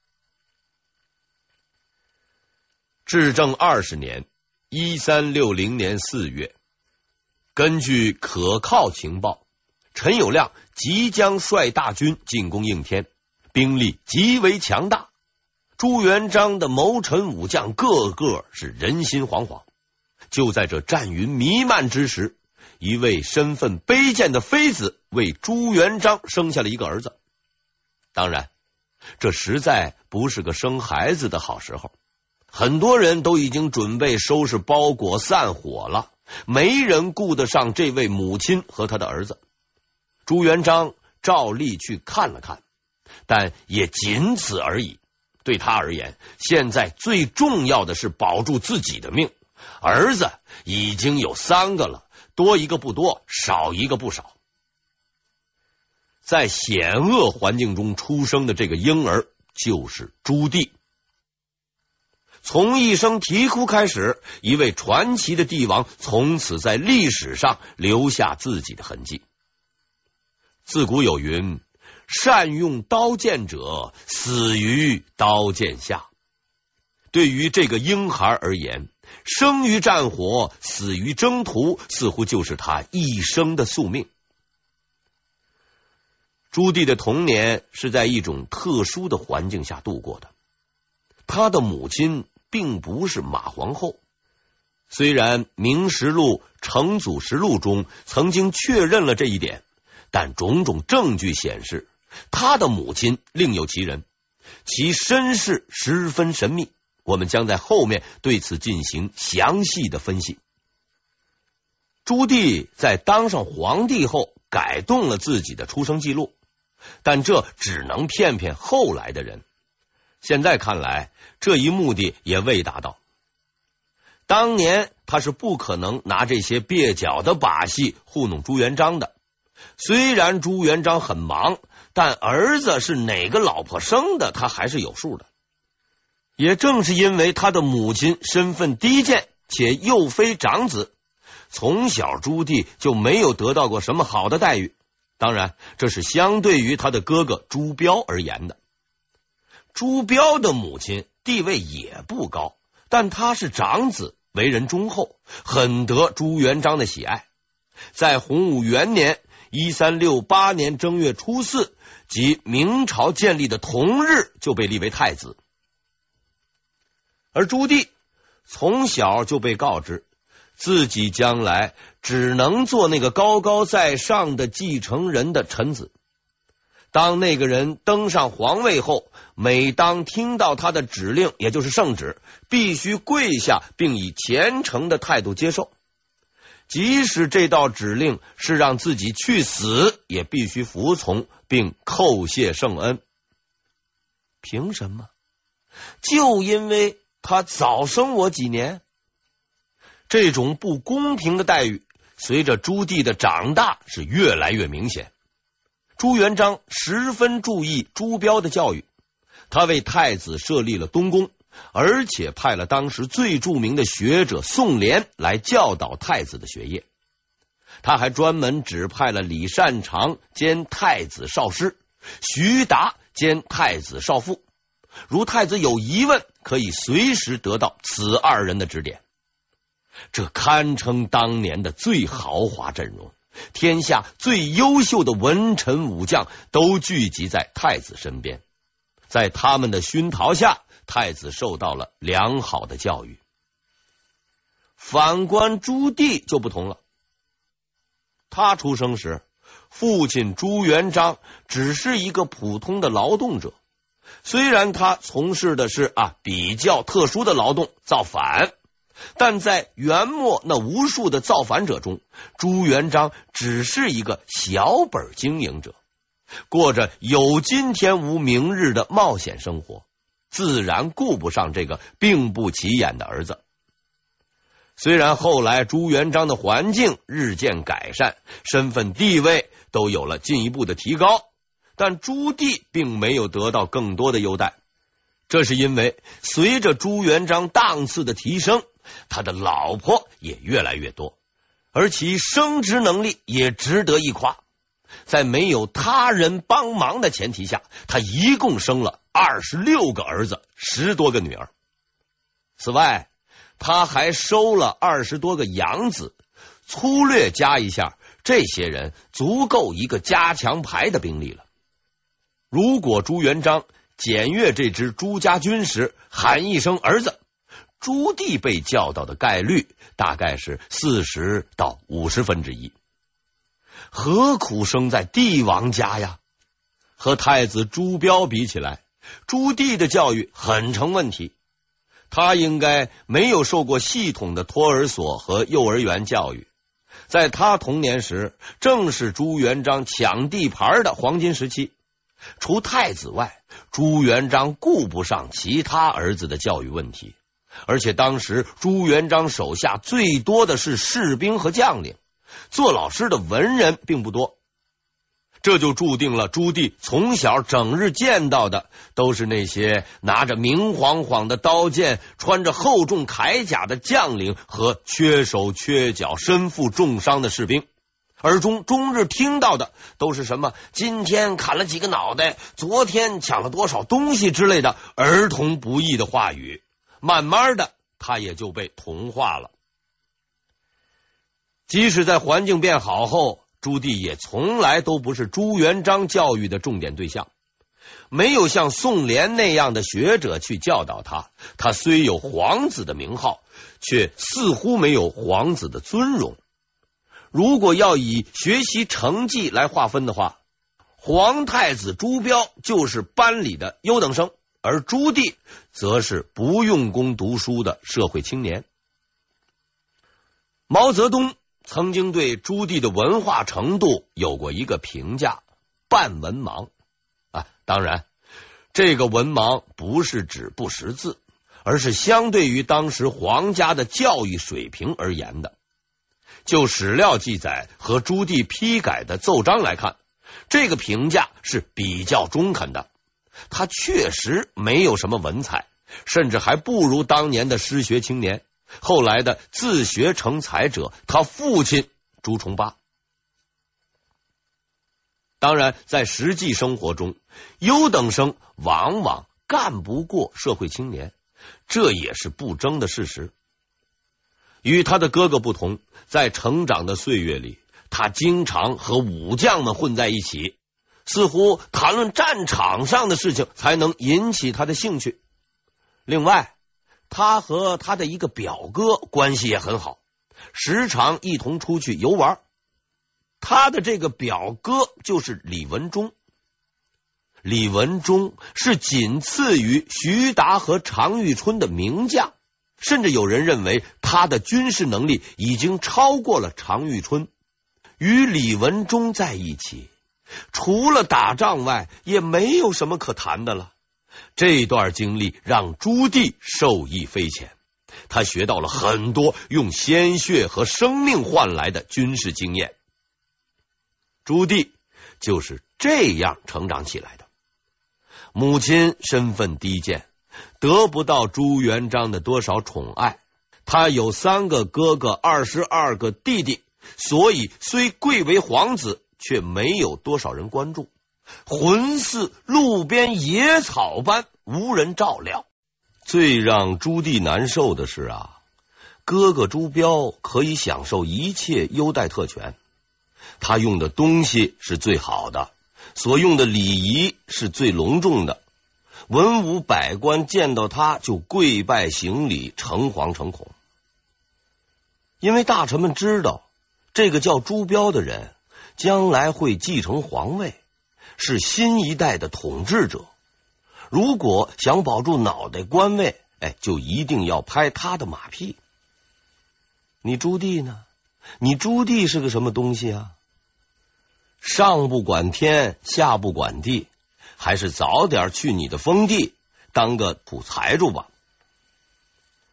至正二十年，一三六零年四月，根据可靠情报，陈友谅即将率大军进攻应天，兵力极为强大。朱元璋的谋臣武将个个是人心惶惶。就在这战云弥漫之时，一位身份卑贱的妃子为朱元璋生下了一个儿子。当然，这实在不是个生孩子的好时候，很多人都已经准备收拾包裹散伙了，没人顾得上这位母亲和他的儿子。朱元璋照例去看了看，但也仅此而已。对他而言，现在最重要的是保住自己的命。儿子已经有三个了，多一个不多，少一个不少。在险恶环境中出生的这个婴儿就是朱棣。从一声啼哭开始，一位传奇的帝王从此在历史上留下自己的痕迹。自古有云，善用刀剑者死于刀剑下。对于这个婴孩而言，生于战火，死于征途，似乎就是他一生的宿命。朱棣的童年是在一种特殊的环境下度过的。他的母亲并不是马皇后，虽然《明实录》《成祖实录》中曾经确认了这一点，但种种证据显示，他的母亲另有其人，其身世十分神秘。我们将在后面对此进行详细的分析。朱棣在当上皇帝后改动了自己的出生记录，但这只能骗骗后来的人。现在看来，这一目的也未达到。当年他是不可能拿这些蹩脚的把戏糊弄朱元璋的。虽然朱元璋很忙，但儿子是哪个老婆生的，他还是有数的。也正是因为他的母亲身份低贱，且又非长子，从小朱棣就没有得到过什么好的待遇。当然，这是相对于他的哥哥朱标而言的。朱标的母亲地位也不高，但他是长子，为人忠厚，很得朱元璋的喜爱。在洪武元年一三六八年正月初四，即明朝建立的同日，就被立为太子。而朱棣从小就被告知，自己将来只能做那个高高在上的继承人的臣子。当那个人登上皇位后，每当听到他的指令，也就是圣旨，必须跪下，并以虔诚的态度接受。即使这道指令是让自己去死，也必须服从，并叩谢圣恩。凭什么？就因为他早生我几年？这种不公平的待遇，随着朱棣的长大是越来越明显。朱元璋十分注意朱标的教育，他为太子设立了东宫，而且派了当时最著名的学者宋濂来教导太子的学业。他还专门指派了李善长兼太子少师，徐达兼太子少傅。如太子有疑问，可以随时得到此二人的指点。这堪称当年的最豪华阵容，天下最优秀的文臣武将都聚集在太子身边。在他们的熏陶下，太子受到了良好的教育。反观朱棣就不同了，他出生时，父亲朱元璋只是一个普通的劳动者。虽然他从事的是啊比较特殊的劳动，造反，但在元末那无数的造反者中，朱元璋只是一个小本经营者，过着有今天无明日的冒险生活，自然顾不上这个并不起眼的儿子。 虽然后来朱元璋的环境日渐改善，身份地位都有了进一步的提高，但朱棣并没有得到更多的优待。这是因为随着朱元璋档次的提升，他的老婆也越来越多，而其生殖能力也值得一夸。在没有他人帮忙的前提下，他一共生了二十六个儿子，十多个女儿。此外，他还收了二十多个养子，粗略加一下，这些人足够一个加强排的兵力了。如果朱元璋检阅这支朱家军时喊一声儿子，朱棣被叫到的概率大概是四十到五十分之一。何苦生在帝王家呀？和太子朱标比起来，朱棣的教育很成问题。他应该没有受过系统的托儿所和幼儿园教育。在他童年时，正是朱元璋抢地盘的黄金时期。除太子外，朱元璋顾不上其他儿子的教育问题，而且当时朱元璋手下最多的是士兵和将领，做老师的文人并不多。这就注定了朱棣从小整日见到的都是那些拿着明晃晃的刀剑、穿着厚重铠甲的将领和缺手缺脚、身负重伤的士兵，而中终日听到的都是什么今天砍了几个脑袋，昨天抢了多少东西之类的儿童不宜的话语。慢慢的，他也就被同化了。即使在环境变好后，朱棣也从来都不是朱元璋教育的重点对象，没有像宋濂那样的学者去教导他。他虽有皇子的名号，却似乎没有皇子的尊荣。如果要以学习成绩来划分的话，皇太子朱标就是班里的优等生，而朱棣则是不用功读书的社会青年。毛泽东曾经对朱棣的文化程度有过一个评价：半文盲啊。当然，这个文盲不是指不识字，而是相对于当时皇家的教育水平而言的。就史料记载和朱棣批改的奏章来看，这个评价是比较中肯的。他确实没有什么文采，甚至还不如当年的失学青年，后来的自学成才者他父亲朱重八。当然，在实际生活中，优等生往往干不过社会青年，这也是不争的事实。与他的哥哥不同，在成长的岁月里，他经常和武将们混在一起，似乎谈论战场上的事情才能引起他的兴趣。另外，他和他的一个表哥关系也很好，时常一同出去游玩。他的这个表哥就是李文忠。李文忠是仅次于徐达和常遇春的名将，甚至有人认为他的军事能力已经超过了常遇春。与李文忠在一起，除了打仗外，也没有什么可谈的了。这段经历让朱棣受益匪浅，他学到了很多用鲜血和生命换来的军事经验。朱棣就是这样成长起来的。母亲身份低贱，得不到朱元璋的多少宠爱，他有三个哥哥，二十二个弟弟，所以虽贵为皇子，却没有多少人关注，浑似路边野草般无人照料。最让朱棣难受的是啊，哥哥朱标可以享受一切优待特权，他用的东西是最好的，所用的礼仪是最隆重的，文武百官见到他就跪拜行礼，诚惶诚恐。因为大臣们知道，这个叫朱标的人将来会继承皇位，是新一代的统治者。如果想保住脑袋官位，哎，就一定要拍他的马屁。你朱棣呢？你朱棣是个什么东西啊？上不管天，下不管地，还是早点去你的封地当个土财主吧。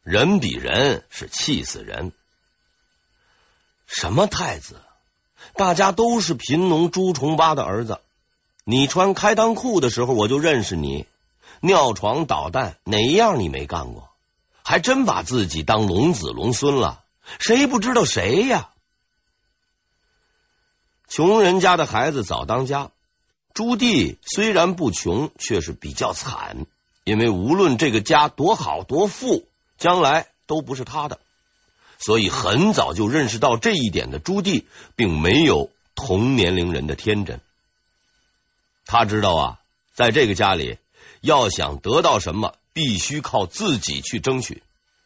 人比人是气死人。什么太子？大家都是贫农朱重八的儿子，你穿开裆裤的时候我就认识你，尿床捣蛋哪样你没干过？还真把自己当龙子龙孙了，谁不知道谁呀？穷人家的孩子早当家，朱棣虽然不穷，却是比较惨，因为无论这个家多好多富，将来都不是他的。所以很早就认识到这一点的朱棣，并没有同年龄人的天真。他知道啊，在这个家里，要想得到什么，必须靠自己去争取。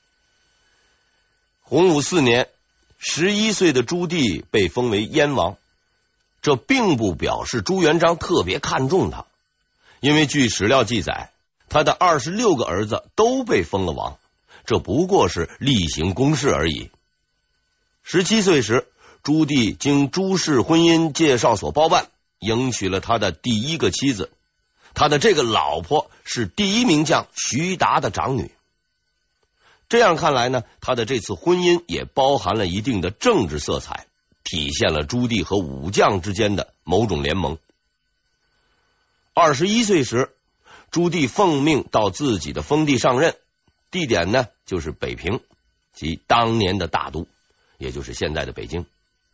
洪武四年，十一岁的朱棣被封为燕王，这并不表示朱元璋特别看重他，因为据史料记载，他的二十六个儿子都被封了王，这不过是例行公事而已。十七岁时，朱棣经朱氏婚姻介绍所包办，迎娶了他的第一个妻子。他的这个老婆是第一名将徐达的长女。这样看来呢，他的这次婚姻也包含了一定的政治色彩，体现了朱棣和武将之间的某种联盟。二十一岁时，朱棣奉命到自己的封地上任，地点呢就是北平，即当年的大都，也就是现在的北京。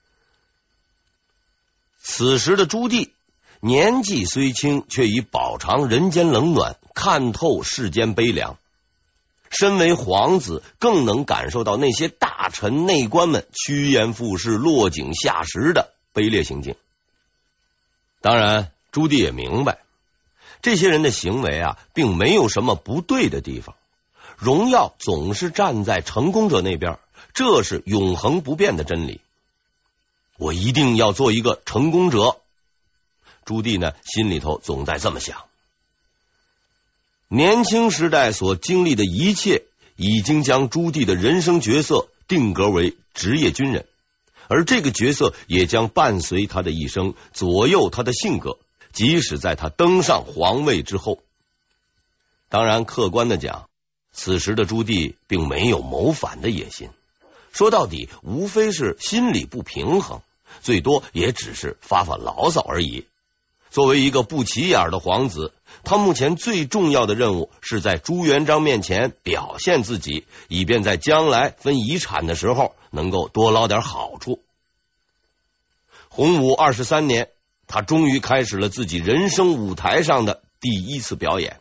此时的朱棣年纪虽轻，却已饱尝人间冷暖，看透世间悲凉。身为皇子，更能感受到那些大臣内官们趋炎附势、落井下石的卑劣行径。当然，朱棣也明白，这些人的行为啊，并没有什么不对的地方。荣耀总是站在成功者那边，这是永恒不变的真理。我一定要做一个成功者。朱棣呢，心里头总在这么想。年轻时代所经历的一切，已经将朱棣的人生角色定格为职业军人，而这个角色也将伴随他的一生，左右他的性格，即使在他登上皇位之后。当然，客观的讲，此时的朱棣并没有谋反的野心，说到底无非是心理不平衡，最多也只是发发牢骚而已。作为一个不起眼的皇子，他目前最重要的任务是在朱元璋面前表现自己，以便在将来分遗产的时候能够多捞点好处。洪武二十三年，他终于开始了自己人生舞台上的第一次表演。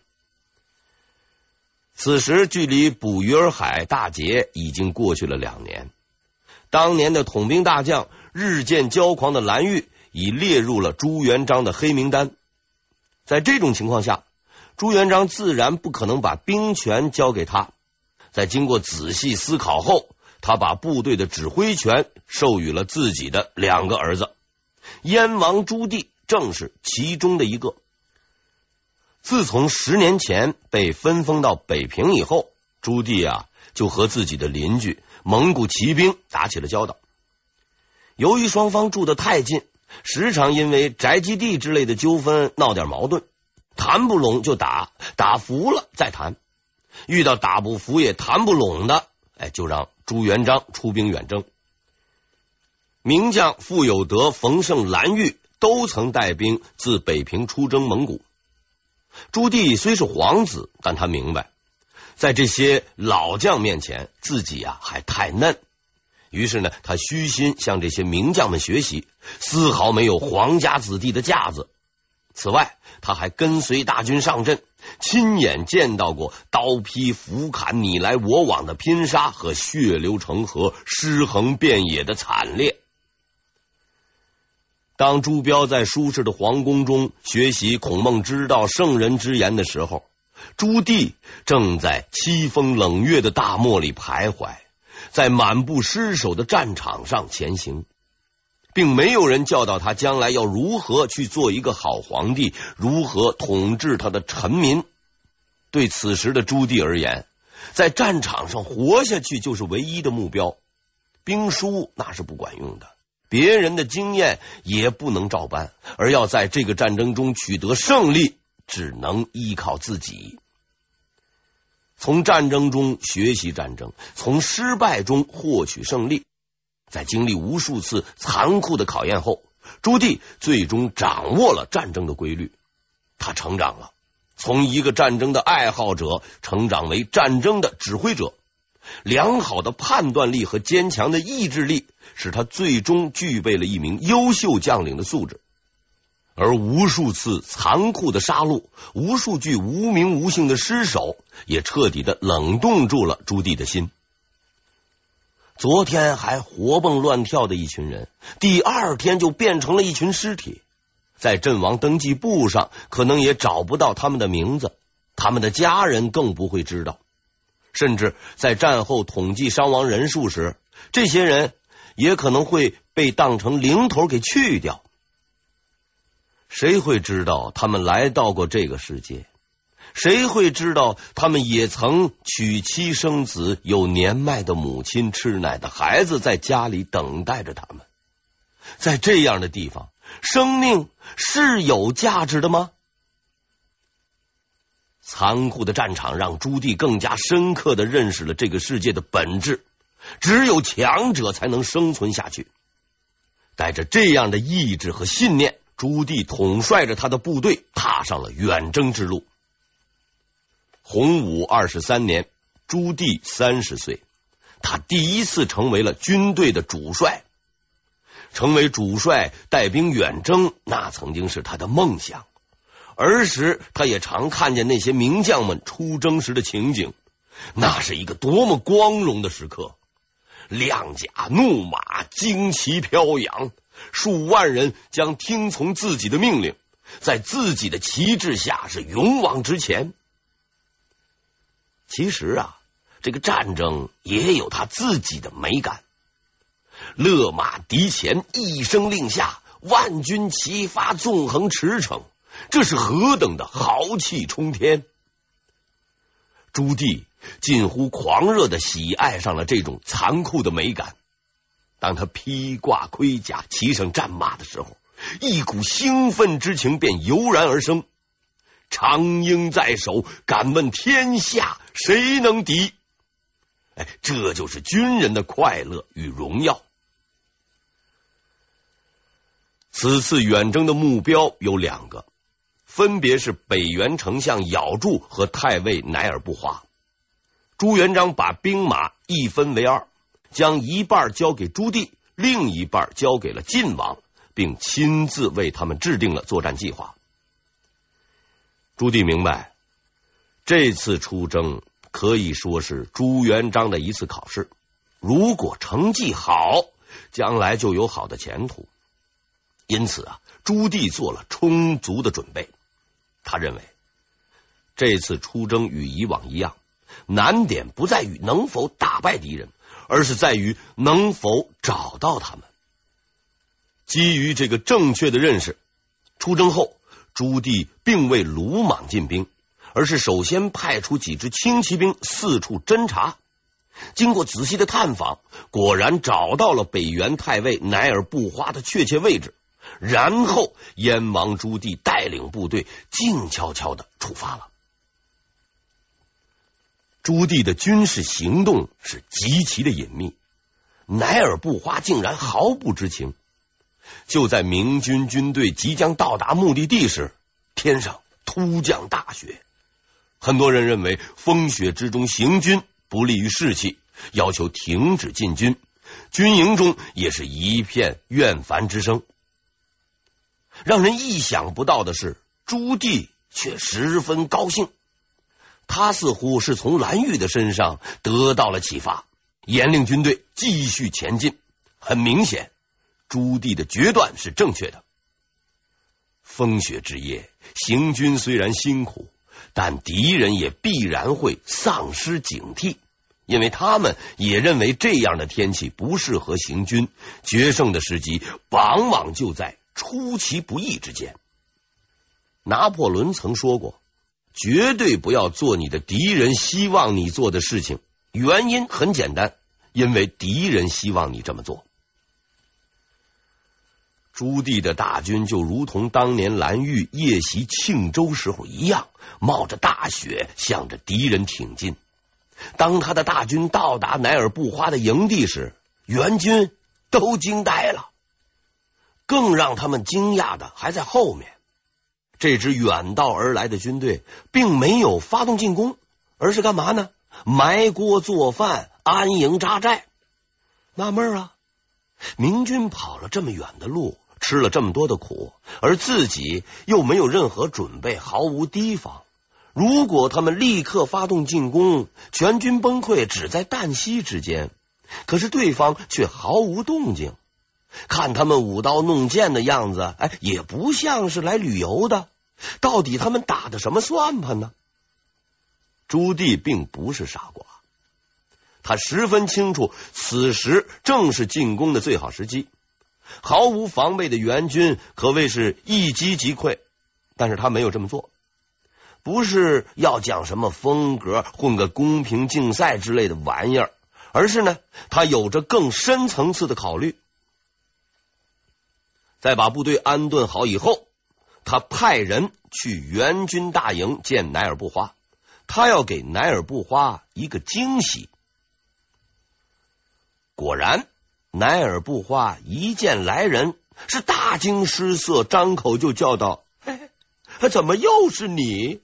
此时距离捕鱼儿海大捷已经过去了两年，当年的统兵大将日渐骄狂的蓝玉已列入了朱元璋的黑名单。在这种情况下，朱元璋自然不可能把兵权交给他。在经过仔细思考后，他把部队的指挥权授予了自己的两个儿子，燕王朱棣正是其中的一个。自从十年前被分封到北平以后，朱棣啊就和自己的邻居蒙古骑兵打起了交道。由于双方住得太近，时常因为宅基地之类的纠纷闹点矛盾，谈不拢就打，打服了再谈，遇到打不服也谈不拢的，哎，就让朱元璋出兵远征。名将傅有德、冯胜、蓝玉都曾带兵自北平出征蒙古。朱棣虽是皇子，但他明白，在这些老将面前，自己啊还太嫩。于是呢，他虚心向这些名将们学习，丝毫没有皇家子弟的架子。此外，他还跟随大军上阵，亲眼见到过刀劈斧砍、你来我往的拼杀和血流成河、尸横遍野的惨烈。当朱标在舒适的皇宫中学习孔孟之道、圣人之言的时候，朱棣正在凄风冷月的大漠里徘徊，在满布尸首的战场上前行，并没有人教导他将来要如何去做一个好皇帝，如何统治他的臣民。对此时的朱棣而言，在战场上活下去就是唯一的目标，兵书那是不管用的，别人的经验也不能照搬，而要在这个战争中取得胜利，只能依靠自己。 从战争中学习战争，从失败中获取胜利。在经历无数次残酷的考验后，朱棣最终掌握了战争的规律。他成长了，从一个战争的爱好者成长为战争的指挥者。良好的判断力和坚强的意志力使他最终具备了一名优秀将领的素质。而无数次残酷的杀戮，无数具无名无姓的尸首，也彻底的冷冻住了朱棣的心。昨天还活蹦乱跳的一群人，第二天就变成了一群尸体。在阵亡登记簿上可能也找不到他们的名字，他们的家人更不会知道。甚至在战后统计伤亡人数时，这些人也可能会被当成零头给去掉。谁会知道他们来到过这个世界？谁会知道他们也曾娶妻生子，有年迈的母亲，吃奶的孩子在家里等待着他们？在这样的地方，生命是有价值的吗？残酷的战场让朱棣更加深刻地认识了这个世界的本质，只有强者才能生存下去。带着这样的意志和信念，朱棣统帅着他的部队踏上了远征之路。洪武二十三年，朱棣三十岁，他第一次成为了军队的主帅。成为主帅带兵远征，那曾经是他的梦想。儿时他也常看见那些名将们出征时的情景，那是一个多么光荣的时刻。亮甲怒马，旌旗飘扬，数万人将听从自己的命令，在自己的旗帜下是勇往直前。其实啊，这个战争也有他自己的美感。勒马敌前，一声令下，万军齐发，纵横驰骋，这是何等的豪气冲天！朱棣近乎狂热的喜爱上了这种残酷的美感。当他披挂盔甲，骑上战马的时候，一股兴奋之情便油然而生。长缨在手，敢问天下谁能敌？哎，这就是军人的快乐与荣耀。此次远征的目标有两个，分别是北元丞相咬柱和太尉乃尔不华。朱元璋把兵马一分为二，将一半交给朱棣，另一半交给了晋王，并亲自为他们制定了作战计划。朱棣明白，这次出征可以说是朱元璋的一次考试，如果成绩好，将来就有好的前途。因此啊，朱棣做了充足的准备。他认为这次出征与以往一样，难点不在于能否打败敌人，而是在于能否找到他们。基于这个正确的认识，出征后朱棣并未鲁莽进兵，而是首先派出几支轻骑兵四处侦查。经过仔细的探访，果然找到了北元太尉乃尔不花的确切位置，然后燕王朱棣带领部队静悄悄地出发了。朱棣的军事行动是极其的隐秘，乃尔不花竟然毫不知情。就在明军军队即将到达目的地时，天上突降大雪。很多人认为风雪之中行军不利于士气，要求停止进军，军营中也是一片怨烦之声。让人意想不到的是，朱棣却十分高兴，他似乎是从蓝玉的身上得到了启发，严令军队继续前进。很明显，朱棣的决断是正确的。风雪之夜，行军虽然辛苦，但敌人也必然会丧失警惕，因为他们也认为这样的天气不适合行军，决胜的时机往往就在出其不意之间。拿破仑曾说过，绝对不要做你的敌人希望你做的事情，原因很简单，因为敌人希望你这么做。朱棣的大军就如同当年蓝玉夜袭庆州时候一样，冒着大雪向着敌人挺进， 当他的大军到达乃尔布花的营地时，援军都惊呆了。更让他们惊讶的还在后面，这支远道而来的军队并没有发动进攻，而是干嘛呢？埋锅做饭，安营扎寨。纳闷啊，明军跑了这么远的路，吃了这么多的苦，而自己又没有任何准备，毫无提防。如果他们立刻发动进攻，全军崩溃只在旦夕之间。可是对方却毫无动静，看他们舞刀弄剑的样子，哎，也不像是来旅游的。到底他们打的什么算盘呢？朱棣并不是傻瓜，他十分清楚此时正是进攻的最好时机。毫无防备的援军可谓是一击即溃，但是他没有这么做，不是要讲什么风格，混个公平竞赛之类的玩意儿，而是呢，他有着更深层次的考虑。在把部队安顿好以后，他派人去援军大营见乃尔布花，他要给乃尔布花一个惊喜。果然，乃尔布花一见来人是大惊失色，张口就叫道：“嘿，怎么又是你？”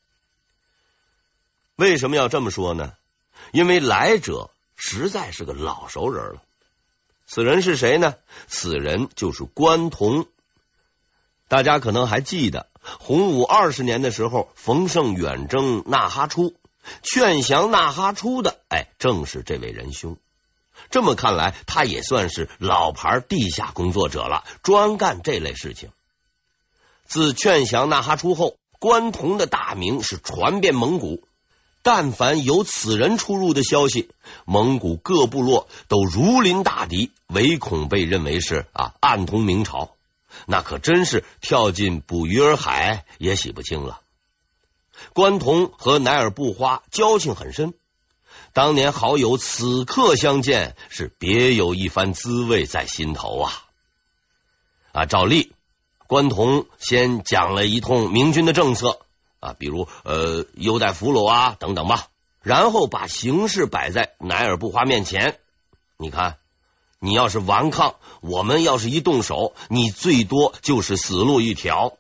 为什么要这么说呢？因为来者实在是个老熟人了。此人是谁呢？此人就是关同。大家可能还记得，洪武二十年的时候，冯胜远征纳哈出，劝降纳哈出的，哎，正是这位仁兄。这么看来，他也算是老牌地下工作者了，专干这类事情。自劝降纳哈出后，关同的大名是传遍蒙古。但凡有此人出入的消息，蒙古各部落都如临大敌，唯恐被认为是啊暗通明朝，那可真是跳进捕鱼儿海也洗不清了。关同和乃尔布花交情很深，当年好友此刻相见，是别有一番滋味在心头啊！啊，照例，关同先讲了一通明军的政策。啊，比如呃优待俘虏啊等等吧，然后把形势摆在乃尔布花面前。你看，你要是顽抗，我们要是一动手，你最多就是死路一条。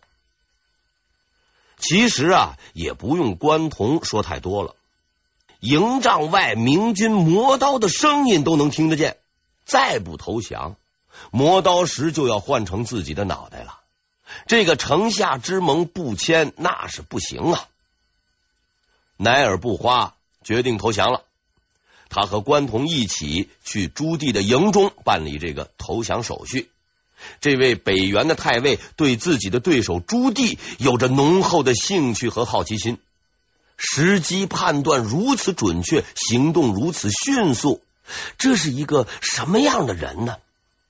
其实啊，也不用关同说太多了，营帐外明军磨刀的声音都能听得见。再不投降，磨刀石就要换成自己的脑袋了。这个城下之盟不签，那是不行啊！乃尔布花决定投降了，他和关同一起去朱棣的营中办理这个投降手续。这位北元的太尉对自己的对手朱棣有着浓厚的兴趣和好奇心，时机判断如此准确，行动如此迅速，这是一个什么样的人呢？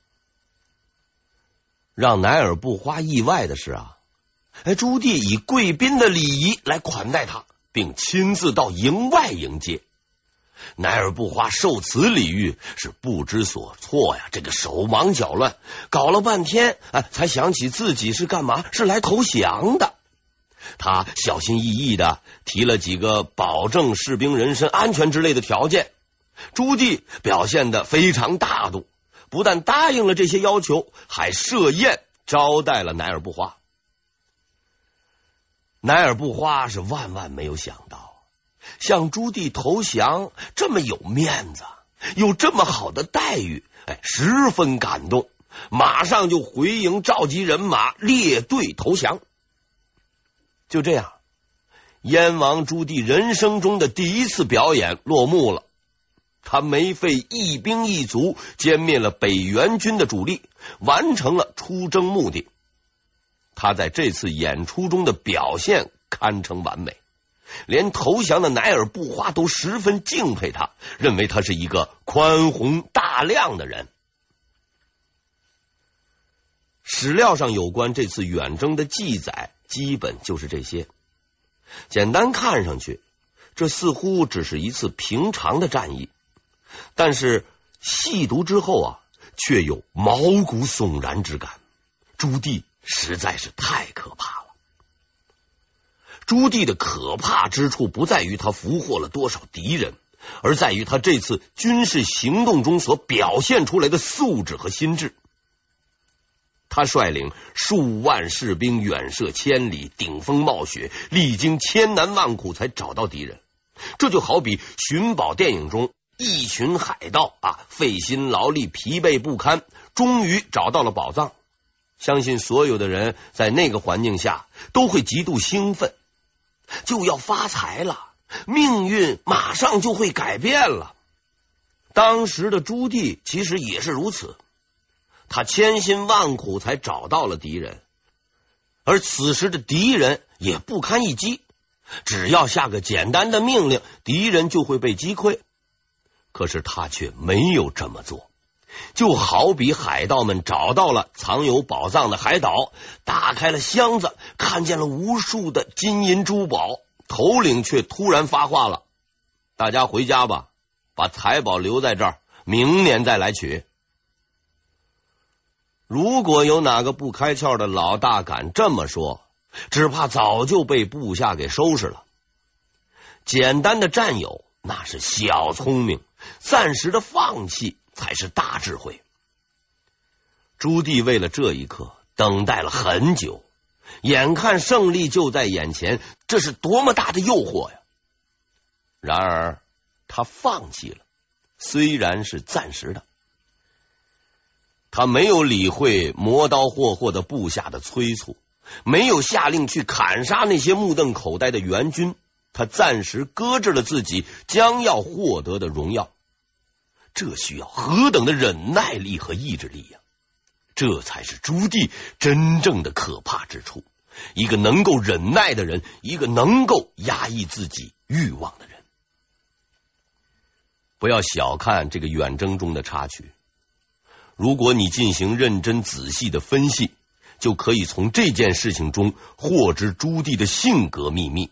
让乃尔布花意外的是啊，哎，朱棣以贵宾的礼仪来款待他，并亲自到营外迎接。乃尔布花受此礼遇是不知所措呀，这个手忙脚乱，搞了半天啊，才想起自己是干嘛，是来投降的。他小心翼翼的提了几个保证士兵人身安全之类的条件，朱棣表现得非常大度，不但答应了这些要求，还设宴招待了乃尔布花。乃尔布花是万万没有想到，向朱棣投降这么有面子，有这么好的待遇，哎，十分感动，马上就回营召集人马列队投降。就这样，燕王朱棣人生中的第一次表演落幕了。他没费一兵一卒，歼灭了北元军的主力，完成了出征目的。他在这次演出中的表现堪称完美，连投降的乃尔布花都十分敬佩他，认为他是一个宽宏大量的人。史料上有关这次远征的记载基本就是这些。简单看上去，这似乎只是一次平常的战役，但是细读之后啊，却有毛骨悚然之感。朱棣实在是太可怕了。朱棣的可怕之处不在于他俘获了多少敌人， 而在于他这次军事行动中所表现出来的素质和心智。他率领数万士兵远涉千里，顶风冒雪，历经千难万苦才找到敌人。这就好比寻宝电影中一群海盗啊，费心劳力，疲惫不堪，终于找到了宝藏。相信所有的人在那个环境下都会极度兴奋，就要发财了，命运马上就会改变了。当时的朱棣其实也是如此，他千辛万苦才找到了敌人，而此时的敌人也不堪一击，只要下个简单的命令，敌人就会被击溃。可是他却没有这么做，就好比海盗们找到了藏有宝藏的海岛，打开了箱子，看见了无数的金银珠宝，头领却突然发话了：大家回家吧，把财宝留在这儿，明年再来取。如果有哪个不开窍的老大敢这么说，只怕早就被部下给收拾了。简单的占有那是小聪明，暂时的放弃才是大智慧。朱棣为了这一刻等待了很久，眼看胜利就在眼前，这是多么大的诱惑呀！然而他放弃了，虽然是暂时的。他没有理会磨刀霍霍的部下的催促，没有下令去砍杀那些目瞪口呆的援军，他暂时搁置了自己将要获得的荣耀。这需要何等的忍耐力和意志力呀！这才是朱棣真正的可怕之处，一个能够忍耐的人，一个能够压抑自己欲望的人。不要小看这个远征中的插曲，如果你进行认真仔细的分析，就可以从这件事情中获知朱棣的性格秘密。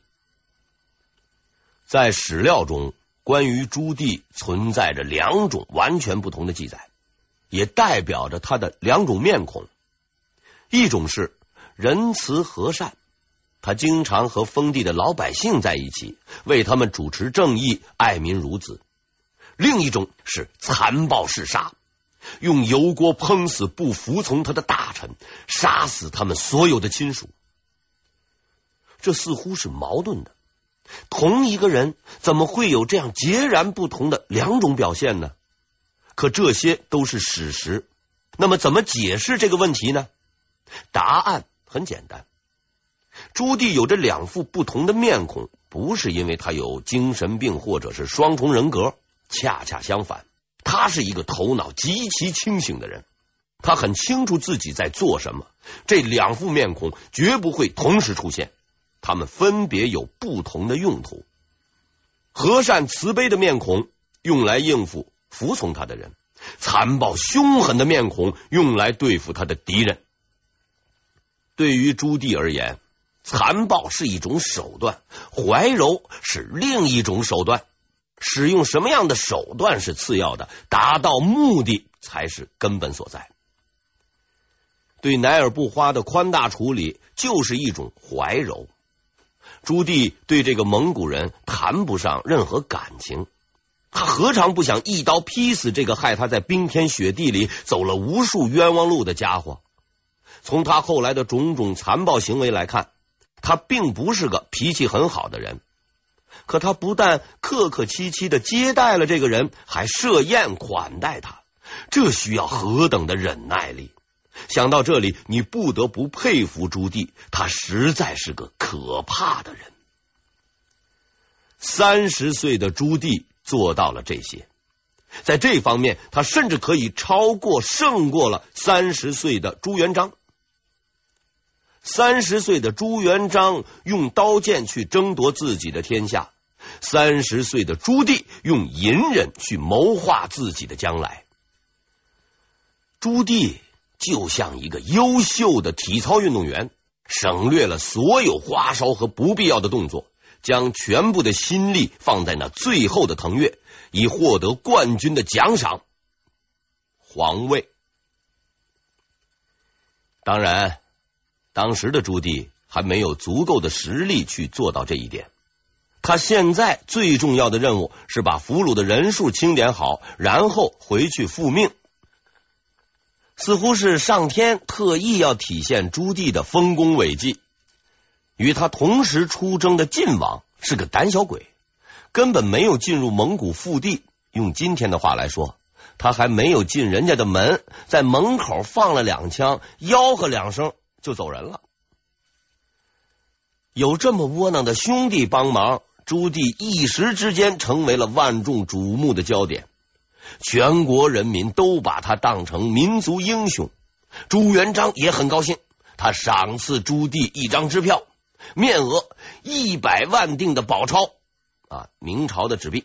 在史料中，关于朱棣存在着两种完全不同的记载，也代表着他的两种面孔。一种是仁慈和善，他经常和封地的老百姓在一起，为他们主持正义，爱民如子。另一种是残暴嗜杀，用油锅烹死不服从他的大臣，杀死他们所有的亲属。这似乎是矛盾的，同一个人怎么会有这样截然不同的两种表现呢？可这些都是史实，那么怎么解释这个问题呢？答案很简单，朱棣有着两副不同的面孔，不是因为他有精神病或者是双重人格，恰恰相反，他是一个头脑极其清醒的人，他很清楚自己在做什么，这两副面孔绝不会同时出现，他们分别有不同的用途。和善慈悲的面孔用来应付服从他的人，残暴凶狠的面孔用来对付他的敌人。对于朱棣而言，残暴是一种手段，怀柔是另一种手段。使用什么样的手段是次要的，达到目的才是根本所在。对乃尔不花的宽大处理就是一种怀柔。朱棣对这个蒙古人谈不上任何感情，他何尝不想一刀劈死这个害他在冰天雪地里走了无数冤枉路的家伙。从他后来的种种残暴行为来看，他并不是个脾气很好的人，可他不但客客气气的接待了这个人，还设宴款待他，这需要何等的忍耐力！想到这里，你不得不佩服朱棣，他实在是个可怕的人。三十岁的朱棣做到了这些，在这方面他甚至可以超过胜过了三十岁的朱元璋。三十岁的朱元璋用刀剑去争夺自己的天下，三十岁的朱棣用隐忍去谋划自己的将来。朱棣就像一个优秀的体操运动员，省略了所有花哨和不必要的动作，将全部的心力放在那最后的腾跃，以获得冠军的奖赏——皇位。当然，当时的朱棣还没有足够的实力去做到这一点， 他现在最重要的任务是把俘虏的人数清点好，然后回去复命。似乎是上天特意要体现朱棣的丰功伟绩。与他同时出征的晋王是个胆小鬼，根本没有进入蒙古腹地，用今天的话来说，他还没有进人家的门，在门口放了两枪，吆喝两声就走人了。有这么窝囊的兄弟帮忙，朱棣一时之间成为了万众瞩目的焦点，全国人民都把他当成民族英雄。朱元璋也很高兴，他赏赐朱棣一张支票，面额一百万锭的宝钞啊，明朝的纸币。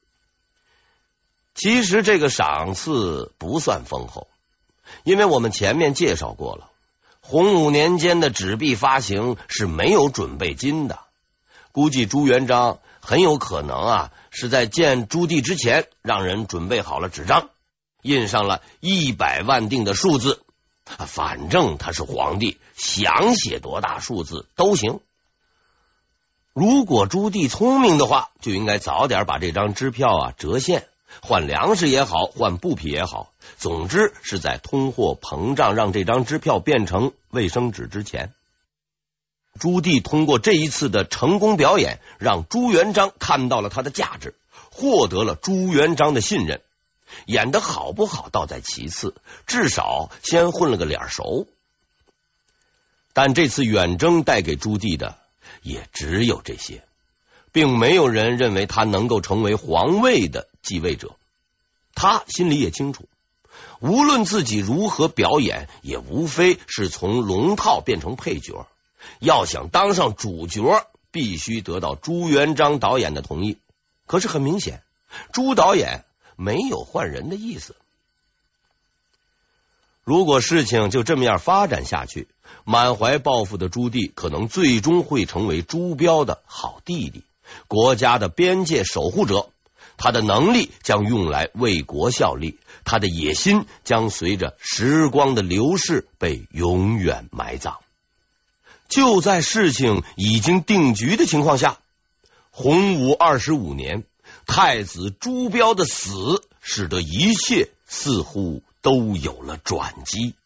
其实这个赏赐不算丰厚，因为我们前面介绍过了，洪武年间的纸币发行是没有准备金的。估计朱元璋很有可能啊是在见朱棣之前让人准备好了纸张，印上了一百万锭的数字，反正他是皇帝，想写多大数字都行。如果朱棣聪明的话，就应该早点把这张支票啊折现，换粮食也好，换布匹也好，总之是在通货膨胀让这张支票变成卫生纸之前。朱棣通过这一次的成功表演，让朱元璋看到了他的价值，获得了朱元璋的信任。演得好不好倒在其次，至少先混了个脸熟。但这次远征带给朱棣的也只有这些，并没有人认为他能够成为皇位的继位者。他心里也清楚，无论自己如何表演，也无非是从龙套变成配角，要想当上主角，必须得到朱元璋导演的同意。可是很明显，朱导演没有换人的意思。如果事情就这么样发展下去，满怀抱负的朱棣可能最终会成为朱标的好弟弟，国家的边界守护者。他的能力将用来为国效力，他的野心将随着时光的流逝被永远埋葬。就在事情已经定局的情况下，洪武二十五年，太子朱标的死使得一切似乎都有了转机。